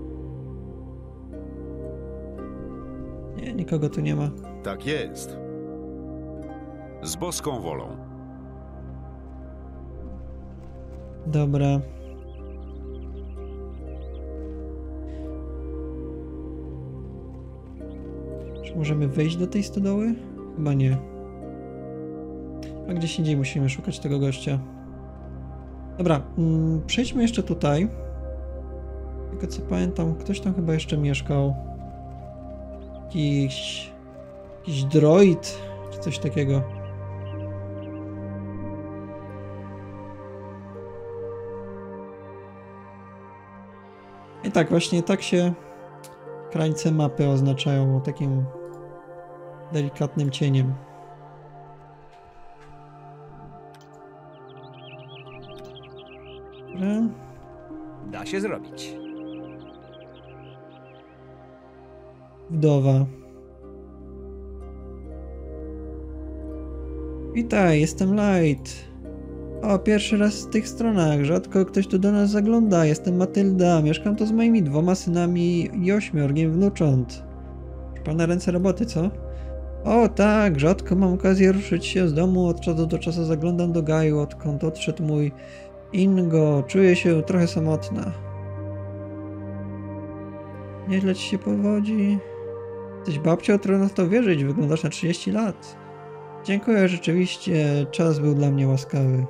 Nie, nikogo tu nie ma. Tak jest. Z boską wolą. Dobra. Czy możemy wejść do tej stodoły? Chyba nie. A gdzieś indziej musimy szukać tego gościa. Dobra, mm, przejdźmy jeszcze tutaj. Tylko co pamiętam, ktoś tam chyba jeszcze mieszkał. Jakiś... Jakiś droid, czy coś takiego. I tak, właśnie tak się krańce mapy oznaczają takim delikatnym cieniem. Dobra. Da się zrobić. Wdowa. Witaj, jestem Light. O, pierwszy raz w tych stronach. Rzadko ktoś tu do nas zagląda. Jestem Matylda. Mieszkam tu z moimi dwoma synami i ośmiorgiem wnucząt. Pana ręce roboty, co? O, tak. Rzadko mam okazję ruszyć się z domu. Od czasu do czasu zaglądam do Gaju, odkąd odszedł mój Ingo. Czuję się trochę samotna. Nieźle ci się powodzi. Jesteś babcią, trudno w to wierzyć. Wyglądasz na trzydzieści lat. Dziękuję, rzeczywiście. Czas był dla mnie łaskawy.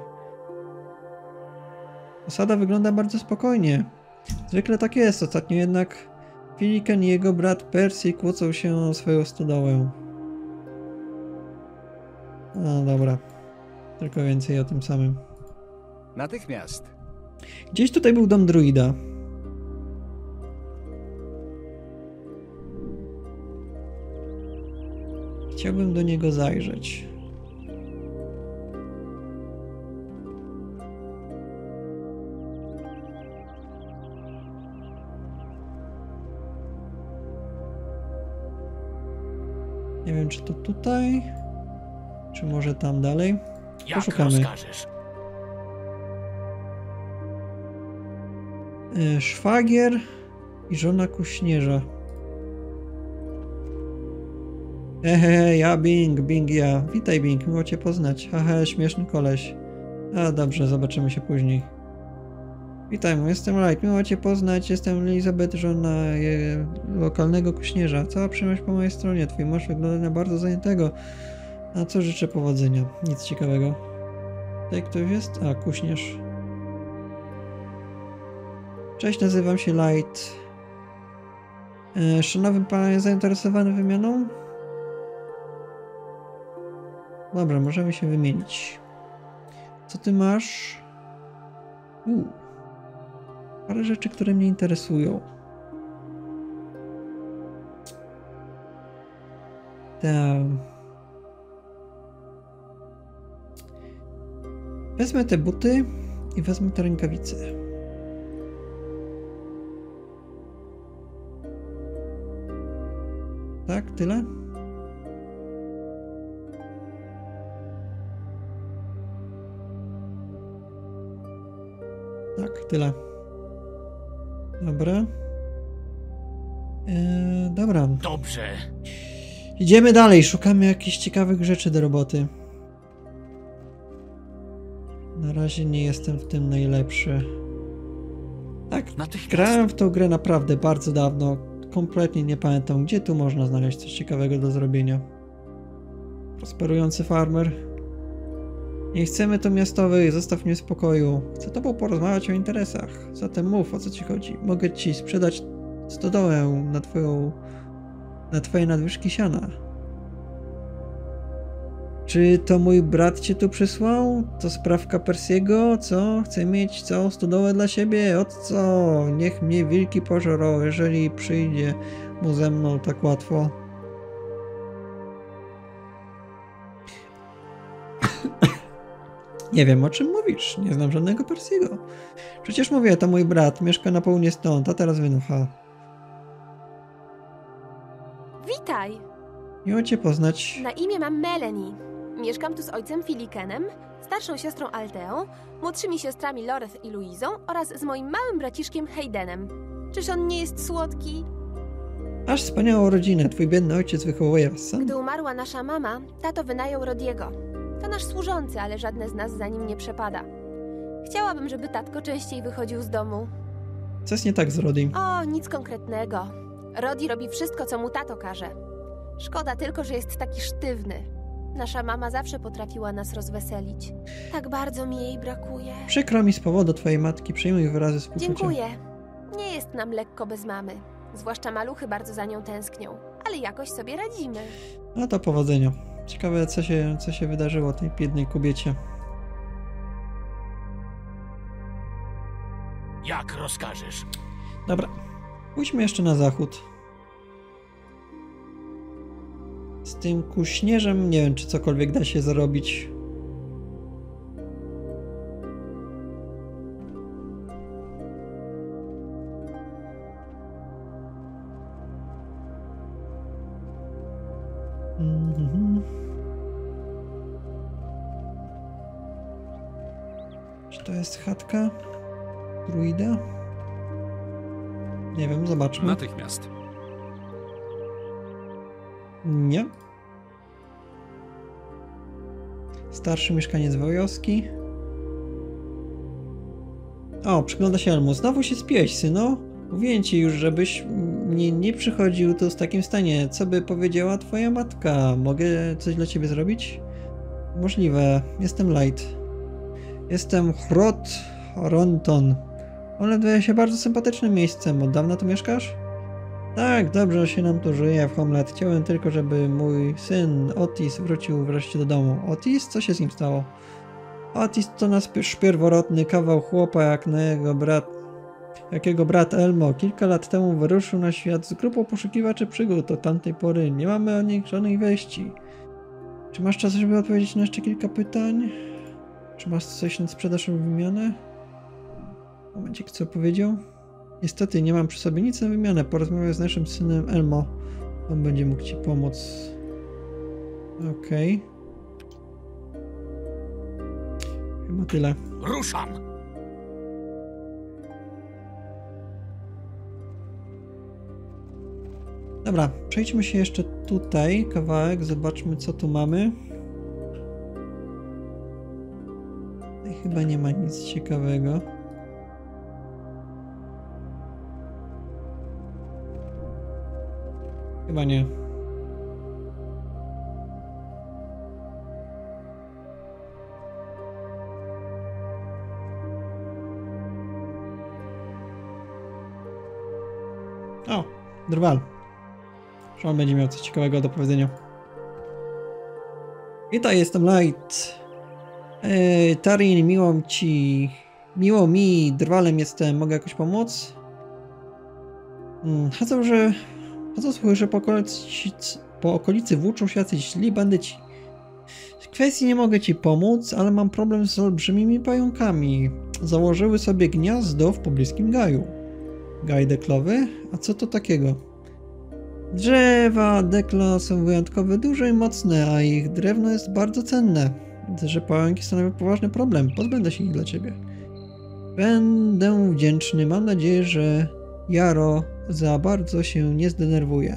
Osada wygląda bardzo spokojnie. Zwykle tak jest. Ostatnio jednak Filiken i jego brat Percy kłócą się o swoją stodołę. No dobra. Tylko więcej o tym samym. Natychmiast. Gdzieś tutaj był dom druida. Chciałbym do niego zajrzeć. Nie wiem, czy to tutaj, czy może tam dalej. Jak Poszukamy. rozkażesz? Y, Szwagier i żona kuśnierza. Ehe, ja Bing, Bing ja. Witaj Bing, miło cię poznać. Haha, śmieszny koleś. A dobrze, zobaczymy się później. Witaj, jestem Light, miło cię poznać. Jestem Elizabeth, żona je, lokalnego kuśnierza. Cała przyjemność po mojej stronie. Twój mąż wygląda na bardzo zajętego. A co życzę powodzenia? Nic ciekawego. Tutaj ktoś jest? A, kuśnierz. Cześć, nazywam się Light. E, szanowny pan jest zainteresowany wymianą? Dobra, możemy się wymienić. Co ty masz? Uuu. Parę rzeczy, które mnie interesują. Tak. Wezmę te buty i wezmę te rękawice. Tak, tyle? Tak, tyle. Dobra. Eee, dobra. Dobrze. Idziemy dalej, szukamy jakichś ciekawych rzeczy do roboty. Na razie nie jestem w tym najlepszy. Tak, grałem w tą grę naprawdę bardzo dawno. Kompletnie nie pamiętam, gdzie tu można znaleźć coś ciekawego do zrobienia. Prosperujący farmer. Nie chcemy tu miastowych, zostaw mnie w spokoju. Chcę tobą porozmawiać o interesach. Zatem mów, o co ci chodzi. Mogę ci sprzedać stodołę na twoją... na twoje nadwyżki siana. Czy to mój brat cię tu przysłał? To sprawka Persiego? Co? Chcę mieć całą stodołę dla siebie? Od co? Niech mnie wilki pożerą, jeżeli przyjdzie mu ze mną tak łatwo. Nie wiem, o czym mówisz. Nie znam żadnego Persiego. Przecież mówię, to mój brat. Mieszka na południe stąd, a teraz wynucha. Witaj! Miło cię poznać. Na imię mam Melanie. Mieszkam tu z ojcem Filikenem, starszą siostrą Alteą, młodszymi siostrami Loreth i Luizą oraz z moim małym braciszkiem Haydenem. Czyż on nie jest słodki? Masz wspaniałą rodzinę. Twój biedny ojciec wychowuje was sam. Gdy umarła nasza mama, tato wynajął Rodiego. To nasz służący, ale żadne z nas za nim nie przepada. Chciałabym, żeby tatko częściej wychodził z domu. Co jest nie tak z Rodim? O, nic konkretnego. Rodi robi wszystko, co mu tato każe. Szkoda tylko, że jest taki sztywny. Nasza mama zawsze potrafiła nas rozweselić. Tak bardzo mi jej brakuje. Przykro mi z powodu twojej matki. Przyjmuj wyrazy współczucia. Dziękuję. Nie jest nam lekko bez mamy. Zwłaszcza maluchy bardzo za nią tęsknią. Ale jakoś sobie radzimy. No to powodzenia. Ciekawe, co się, co się wydarzyło tej biednej kobiecie. Jak rozkażesz? Dobra, Pójdźmy jeszcze na zachód. Z tym kuśnierzem nie wiem, czy cokolwiek da się zrobić. Mhm. Czy to jest chatka druida? Nie wiem, zobaczmy. Natychmiast. Nie. Starszy mieszkaniec wioski. O, przygląda się Elmo. Znowu się spiłeś, syno? Mówię ci już, żebyś mnie nie przychodził tu w takim stanie. Co by powiedziała twoja matka? Mogę coś dla ciebie zrobić? Możliwe. Jestem Light. Jestem Hrot Ronton. Ale wydaje się bardzo sympatycznym miejscem. Od dawna tu mieszkasz? Tak, dobrze się nam tu żyje w Homeland. Chciałem tylko, żeby mój syn Otis wrócił wreszcie do domu. Otis? Co się z nim stało? Otis to nasz pierworodny kawał chłopa, jak na jego brat, jak jego brat Elmo. Kilka lat temu wyruszył na świat z grupą poszukiwaczy przygód. Od tamtej pory nie mamy o nich żadnych wieści. Czy masz czas, żeby odpowiedzieć na jeszcze kilka pytań? Czy masz coś na sprzedaż lub wymianę? Momencik, co powiedział? Niestety nie mam przy sobie nic na wymianę. Porozmawiaj z naszym synem Elmo. On będzie mógł ci pomóc. Okej. Okay. Chyba tyle. Ruszam! Dobra, przejdźmy się jeszcze tutaj kawałek, zobaczmy co tu mamy. Tutaj chyba nie ma nic ciekawego. Chyba nie. O, drwal. Że on będzie miał coś ciekawego do powiedzenia. Witaj, jestem Light. Ej, Tarin, miło ci... Miło mi, drwalem jestem. Mogę jakoś pomóc? Hmm, chodzą, że... Chodzą słuchy, że po okolicy, po okolicy włóczą się jacyś źli bandyci. W kwestii nie mogę ci pomóc, ale mam problem z olbrzymimi pająkami. Założyły sobie gniazdo w pobliskim gaju. Gaj deklowy? A co to takiego? Drzewa dekla są wyjątkowo duże i mocne, a ich drewno jest bardzo cenne. Widzę, że pająki stanowią poważny problem. Pozbędę się ich dla ciebie. Będę wdzięczny. Mam nadzieję, że Jaro za bardzo się nie zdenerwuje.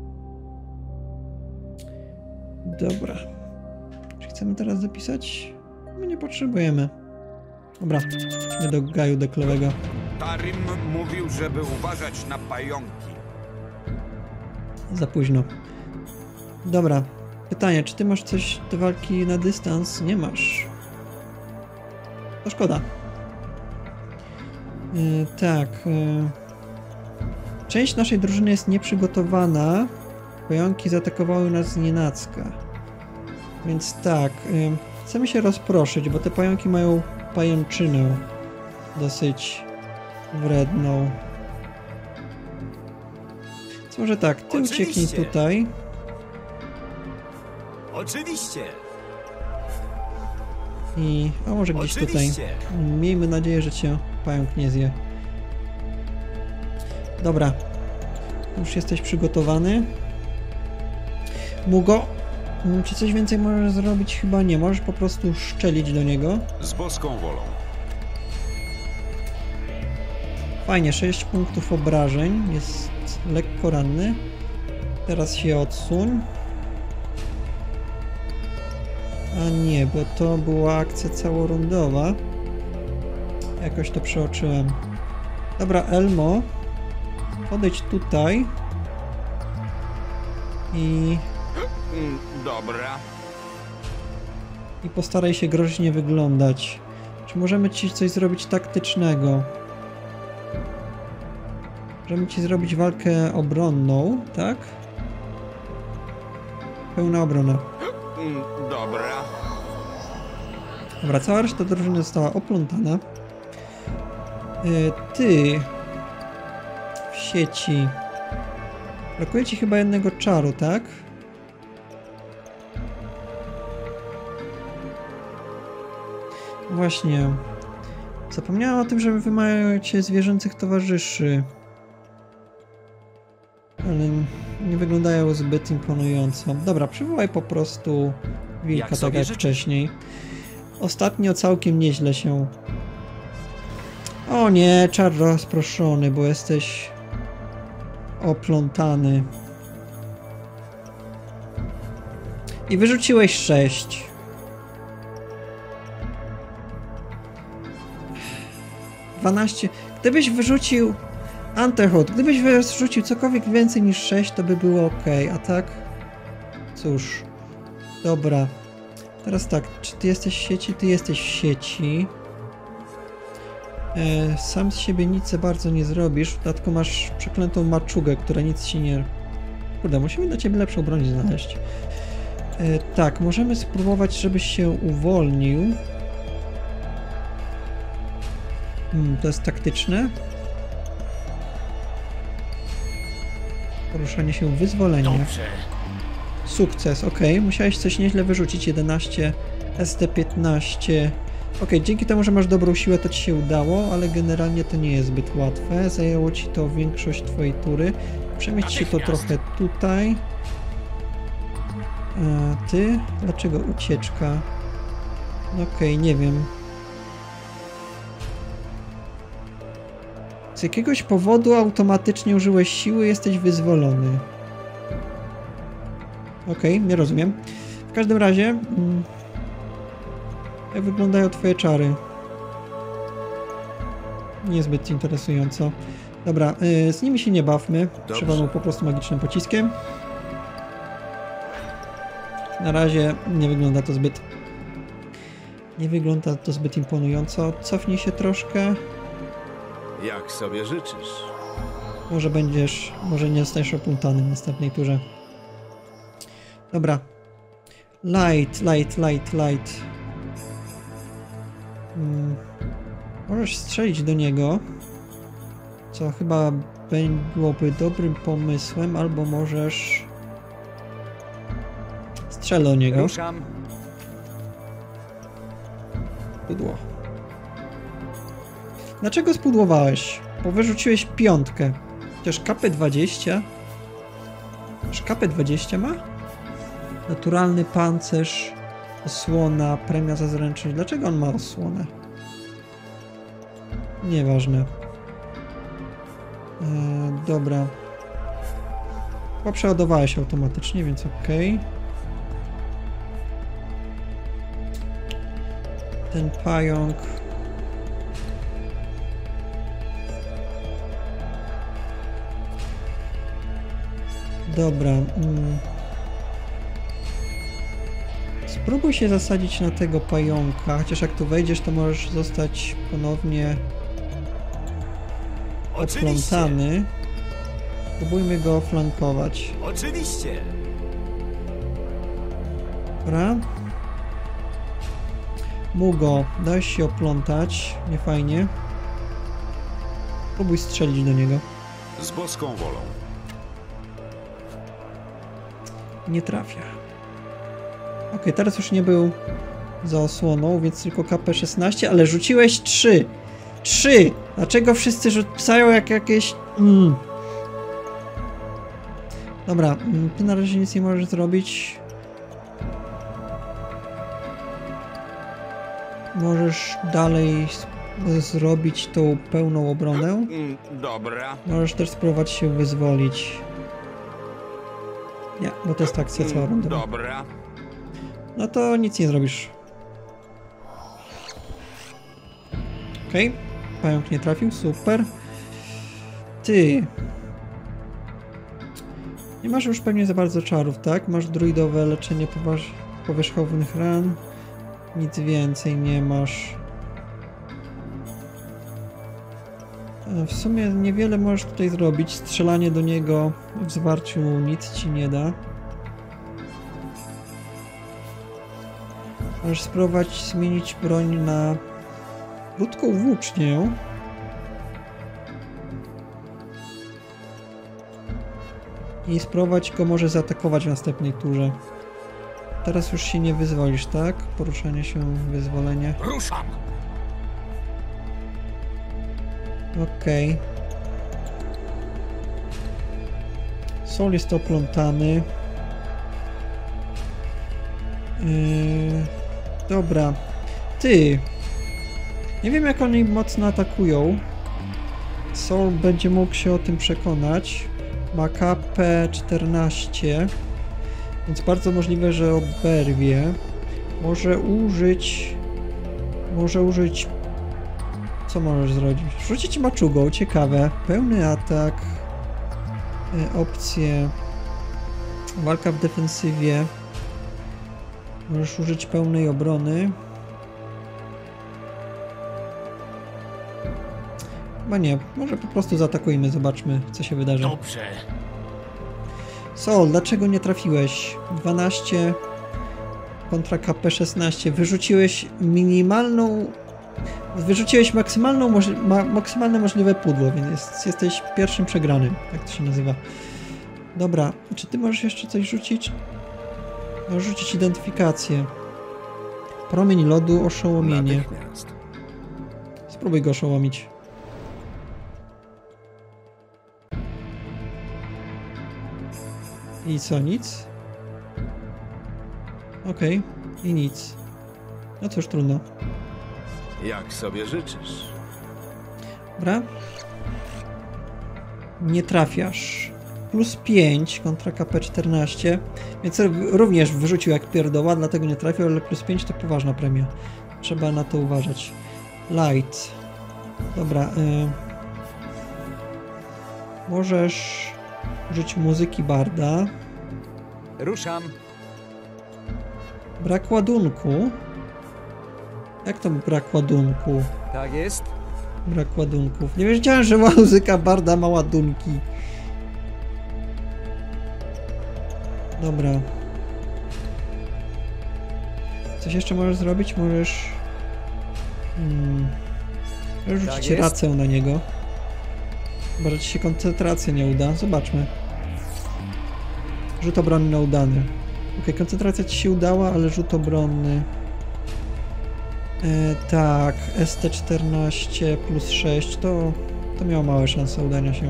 Dobra. Czy chcemy teraz zapisać? My nie potrzebujemy. Dobra, idźmy do gaju deklowego. Tarim mówił, żeby uważać na pająki. Za późno. Dobra. Pytanie, czy ty masz coś do walki na dystans? Nie masz. To szkoda. Yy, tak. Yy. Część naszej drużyny jest nieprzygotowana. Pająki zaatakowały nas znienacka. Więc tak. Yy, chcemy się rozproszyć, bo te pająki mają pajęczynę. Dosyć wredną. Co może tak, ty Oczywiście. ucieknij tutaj. Oczywiście! I... a może gdzieś Oczywiście. tutaj. Miejmy nadzieję, że cię pająk nie zje. Dobra. Już jesteś przygotowany. Mugo, czy coś więcej możesz zrobić? Chyba nie. Możesz po prostu szczelić do niego. Z boską wolą. Fajnie, sześć punktów obrażeń. Jest lekko ranny. Teraz się odsuń. A nie, bo to była akcja całorundowa. Jakoś to przeoczyłem. Dobra, Elmo. Podejdź tutaj. I... Dobra. I postaraj się groźnie wyglądać. Czy możemy ci coś zrobić taktycznego? Możemy ci zrobić walkę obronną, tak? Pełna obrona. Dobra. Dobra, cała reszta drużyny została oplątana. Ty sieci. Brakuje ci chyba jednego czaru, tak? Właśnie. Zapomniałem o tym, że wy macie zwierzęcych towarzyszy. Ale nie wyglądają zbyt imponująco. Dobra, przywołaj po prostu wilka, jak tak jak życzysz? Wcześniej. Ostatnio całkiem nieźle się... O nie, czar rozproszony, bo jesteś oplątany. I wyrzuciłeś sześć. dwanaście. Gdybyś wyrzucił Anterhot, gdybyś wyrzucił cokolwiek więcej niż sześć, to by było ok, a tak? Cóż. Dobra. Teraz tak, czy ty jesteś w sieci? Ty jesteś w sieci. E, sam z siebie nic za bardzo nie zrobisz. W dodatku masz przeklętą maczugę, która nic ci nie... Kurde, musimy dla ciebie lepszą broń znaleźć. E, tak, możemy spróbować, żebyś się uwolnił. Hmm, to jest taktyczne. Poruszanie się, wyzwolenie. Dobrze. Sukces, ok. Musiałeś coś nieźle wyrzucić. jedenaście, S D piętnaście. Ok, dzięki temu, że masz dobrą siłę, to ci się udało, ale generalnie to nie jest zbyt łatwe. Zajęło ci to większość twojej tury. Przemieść się to trochę tutaj. A ty? Dlaczego ucieczka? Ok, nie wiem. Z jakiegoś powodu automatycznie użyłeś siły, jesteś wyzwolony. Okej, okay, nie rozumiem. W każdym razie... Mm, jak wyglądają twoje czary? Niezbyt interesująco. Dobra, yy, z nimi się nie bawmy. Trzeba mu po prostu magicznym pociskiem. Na razie nie wygląda to zbyt... Nie wygląda to zbyt imponująco. Cofnij się troszkę. Jak sobie życzysz? Może będziesz... Może nie zostaniesz oplątany w następnej turze. Dobra. Light, light, light, light. Hmm. Możesz strzelić do niego. Co chyba byłoby dobrym pomysłem, albo możesz... Strzel do niego. Ruszam. Pudło. Dlaczego spudłowałeś? Bo wyrzuciłeś piątkę. Chociaż K P dwadzieścia? Aż K P dwadzieścia ma? Naturalny pancerz, osłona, premia za zręczność. Dlaczego on ma osłonę? Nieważne. Eee, dobra. Chyba przeładowałeś automatycznie, więc okej. Okay. Ten pająk... Dobra. Mm. Spróbuj się zasadzić na tego pająka, chociaż jak tu wejdziesz, to możesz zostać ponownie oplątany. Spróbujmy go flankować. Oczywiście. Dobra. Mugo, dałeś się oplątać. Nie fajnie. Spróbuj strzelić do niego. Z boską wolą. Nie trafia. Ok, teraz już nie był za osłoną, więc tylko K P szesnaście, ale rzuciłeś trzy. trzy! Dlaczego wszyscy rzucają jak jakieś... Mm. Dobra, ty na razie nic nie możesz zrobić. Możesz dalej zrobić tą pełną obronę. Dobra. Możesz też spróbować się wyzwolić. Nie, bo to jest akcja cała runda. Dobra. No to nic nie zrobisz. Okej. Okay. Pająk nie trafił, super. Ty. Nie masz już pewnie za bardzo czarów, tak? Masz druidowe leczenie powierzchownych ran. Nic więcej nie masz. W sumie niewiele możesz tutaj zrobić. Strzelanie do niego w zwarciu nic ci nie da. Możesz spróbować zmienić broń na krótką włócznię. I spróbować go może zaatakować w następnej turze. Teraz już się nie wyzwolisz, tak? Poruszanie się, wyzwolenie. Ruszam! Okej. Okay. Sol jest oplątany. Yy, dobra. Ty. Nie wiem, jak oni mocno atakują. Sol będzie mógł się o tym przekonać. Ma K P czternaście. Więc bardzo możliwe, że oberwie. Może użyć... Może użyć... Co możesz zrobić? Rzucić maczugą, ciekawe. Pełny atak. E, opcje. Walka w defensywie. Możesz użyć pełnej obrony. Chyba nie. Może po prostu zaatakujmy, zobaczmy, co się wydarzy. Dobrze. Sol, dlaczego nie trafiłeś? dwanaście kontra K P szesnaście. Wyrzuciłeś minimalną... Wyrzuciłeś maksymalną, moż... ma... maksymalne możliwe pudło, więc jest... jesteś pierwszym przegranym. Jak to się nazywa. Dobra, czy ty możesz jeszcze coś rzucić? Możesz rzucić identyfikację. Promień lodu, oszołomienie. Spróbuj go oszołomić. I co, nic? Okej, okay. I nic. No cóż, trudno. Jak sobie życzysz? Dobra. Nie trafiasz. Plus pięć kontra K P czternaście. Więc również wyrzucił jak pierdoła, dlatego nie trafił, ale plus pięć to poważna premia. Trzeba na to uważać. Light. Dobra. Y... Możesz użyć muzyki barda. Ruszam. Brak ładunku. Jak to brak ładunku? Tak jest. Brak ładunków. Nie wiedziałem, że muzyka barda ma ładunki. Dobra. Coś jeszcze możesz zrobić? Możesz... Hmm. Możesz rzucić Tak racę na niego. Chyba, że ci się koncentracja nie uda. Zobaczmy. Rzut obronny udany. Ok, koncentracja ci się udała, ale rzut obronny. E, tak, S T czternaście plus sześć to, to miało małe szanse udania się.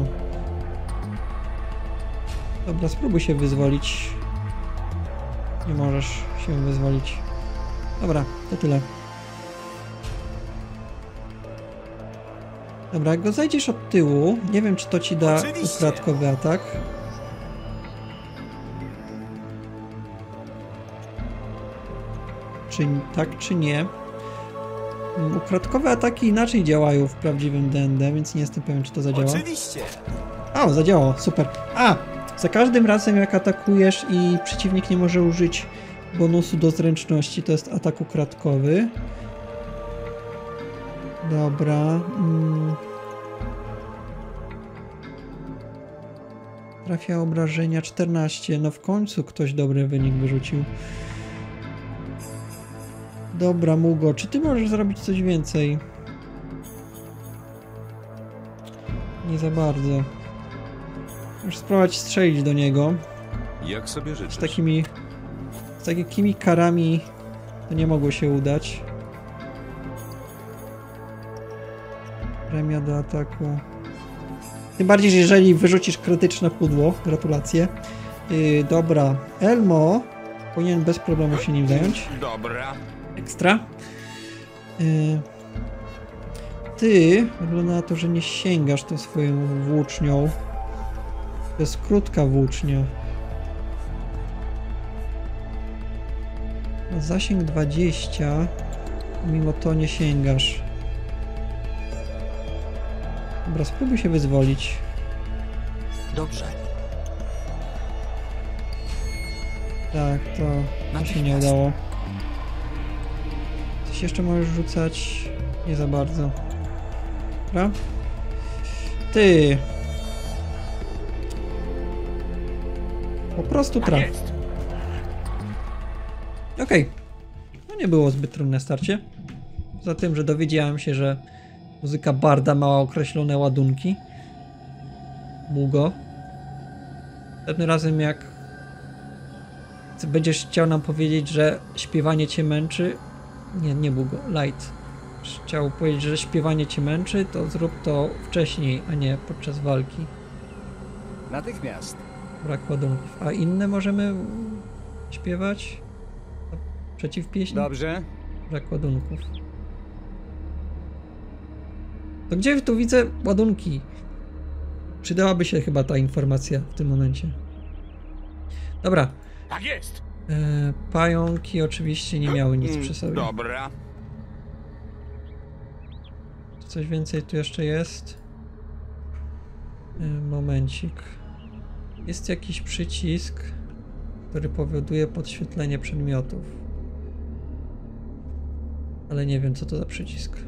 Dobra, spróbuj się wyzwolić. Nie możesz się wyzwolić. Dobra, to tyle. Dobra, jak go zajdziesz od tyłu, nie wiem, czy to ci da ukradkowy atak. Czy tak, czy nie. Ukradkowe ataki inaczej działają w prawdziwym D and D, więc nie jestem pewien, czy to zadziała. Oczywiście. O, zadziałało, super. A! Za każdym razem, jak atakujesz i przeciwnik nie może użyć bonusu do zręczności, to jest atak ukradkowy. Dobra. Mm. Trafia obrażenia czternaście. No w końcu ktoś dobry wynik wyrzucił. Dobra, Mugo, czy ty możesz zrobić coś więcej? Nie za bardzo. Możesz spróbować strzelić do niego. Jak sobie życzysz? Z takimi... Z takimi karami to nie mogło się udać. Premia do ataku. Tym bardziej, że jeżeli wyrzucisz krytyczne pudło. Gratulacje. Yy, dobra. Elmo powinien bez problemu się nim zająć. Dobra. Ekstra. Yy. Ty, wygląda na to, że nie sięgasz tą swoją włócznią. To jest krótka włócznia. Ma zasięg dwadzieścia. Mimo to nie sięgasz. Dobra, spróbuj się wyzwolić. Dobrze. Tak, to, to się nie udało. Coś jeszcze możesz rzucać? Nie za bardzo. Dobra? Ty! Po prostu traf. Okej. Okay. No nie było zbyt trudne starcie. Poza tym, że dowiedziałem się, że muzyka barda ma określone ładunki. Mugo. Następnym razem jak będziesz chciał nam powiedzieć, że śpiewanie cię męczy... Nie, nie był go. Light. Chciał powiedzieć, że śpiewanie cię męczy, to zrób to wcześniej, a nie podczas walki. Natychmiast. Brak ładunków. A inne możemy śpiewać? Przeciw pieśni? Dobrze. Brak ładunków. To gdzie tu widzę ładunki? Przydałaby się chyba ta informacja w tym momencie. Dobra. Tak jest! E, pająki oczywiście nie miały nic przy sobie. Dobra. Coś więcej tu jeszcze jest? E, momencik. Jest jakiś przycisk, który powoduje podświetlenie przedmiotów. Ale nie wiem, co to za przycisk.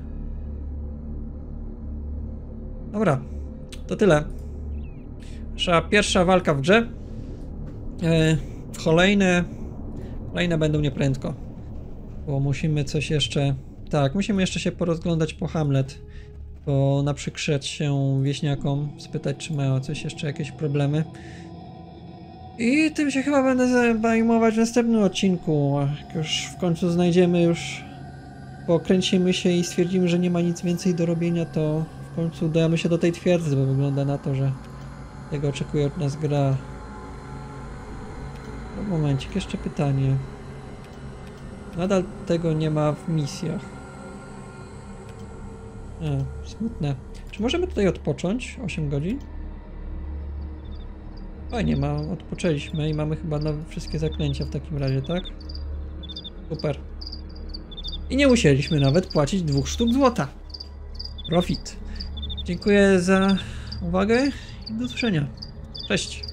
Dobra, to tyle. Nasza pierwsza walka w grze. E, kolejne, kolejne będą nieprędko. Bo musimy coś jeszcze... Tak, musimy jeszcze się porozglądać po Hamlet. Bo naprzykrzeć się wieśniakom, spytać, czy mają coś jeszcze, jakieś problemy. I tym się chyba będę zajmować w następnym odcinku. Jak już w końcu znajdziemy, już pokręcimy się i stwierdzimy, że nie ma nic więcej do robienia, to w końcu udajemy się do tej twierdzy, bo wygląda na to, że tego oczekuje od nas gra. No, momencik, jeszcze pytanie. Nadal tego nie ma w misjach. A, smutne. Czy możemy tutaj odpocząć? osiem godzin? Fajnie, ma, odpoczęliśmy i mamy chyba nowe wszystkie zaklęcia w takim razie, tak? Super. I nie musieliśmy nawet płacić dwóch sztuk złota. Profit. Dziękuję za uwagę i do usłyszenia. Cześć.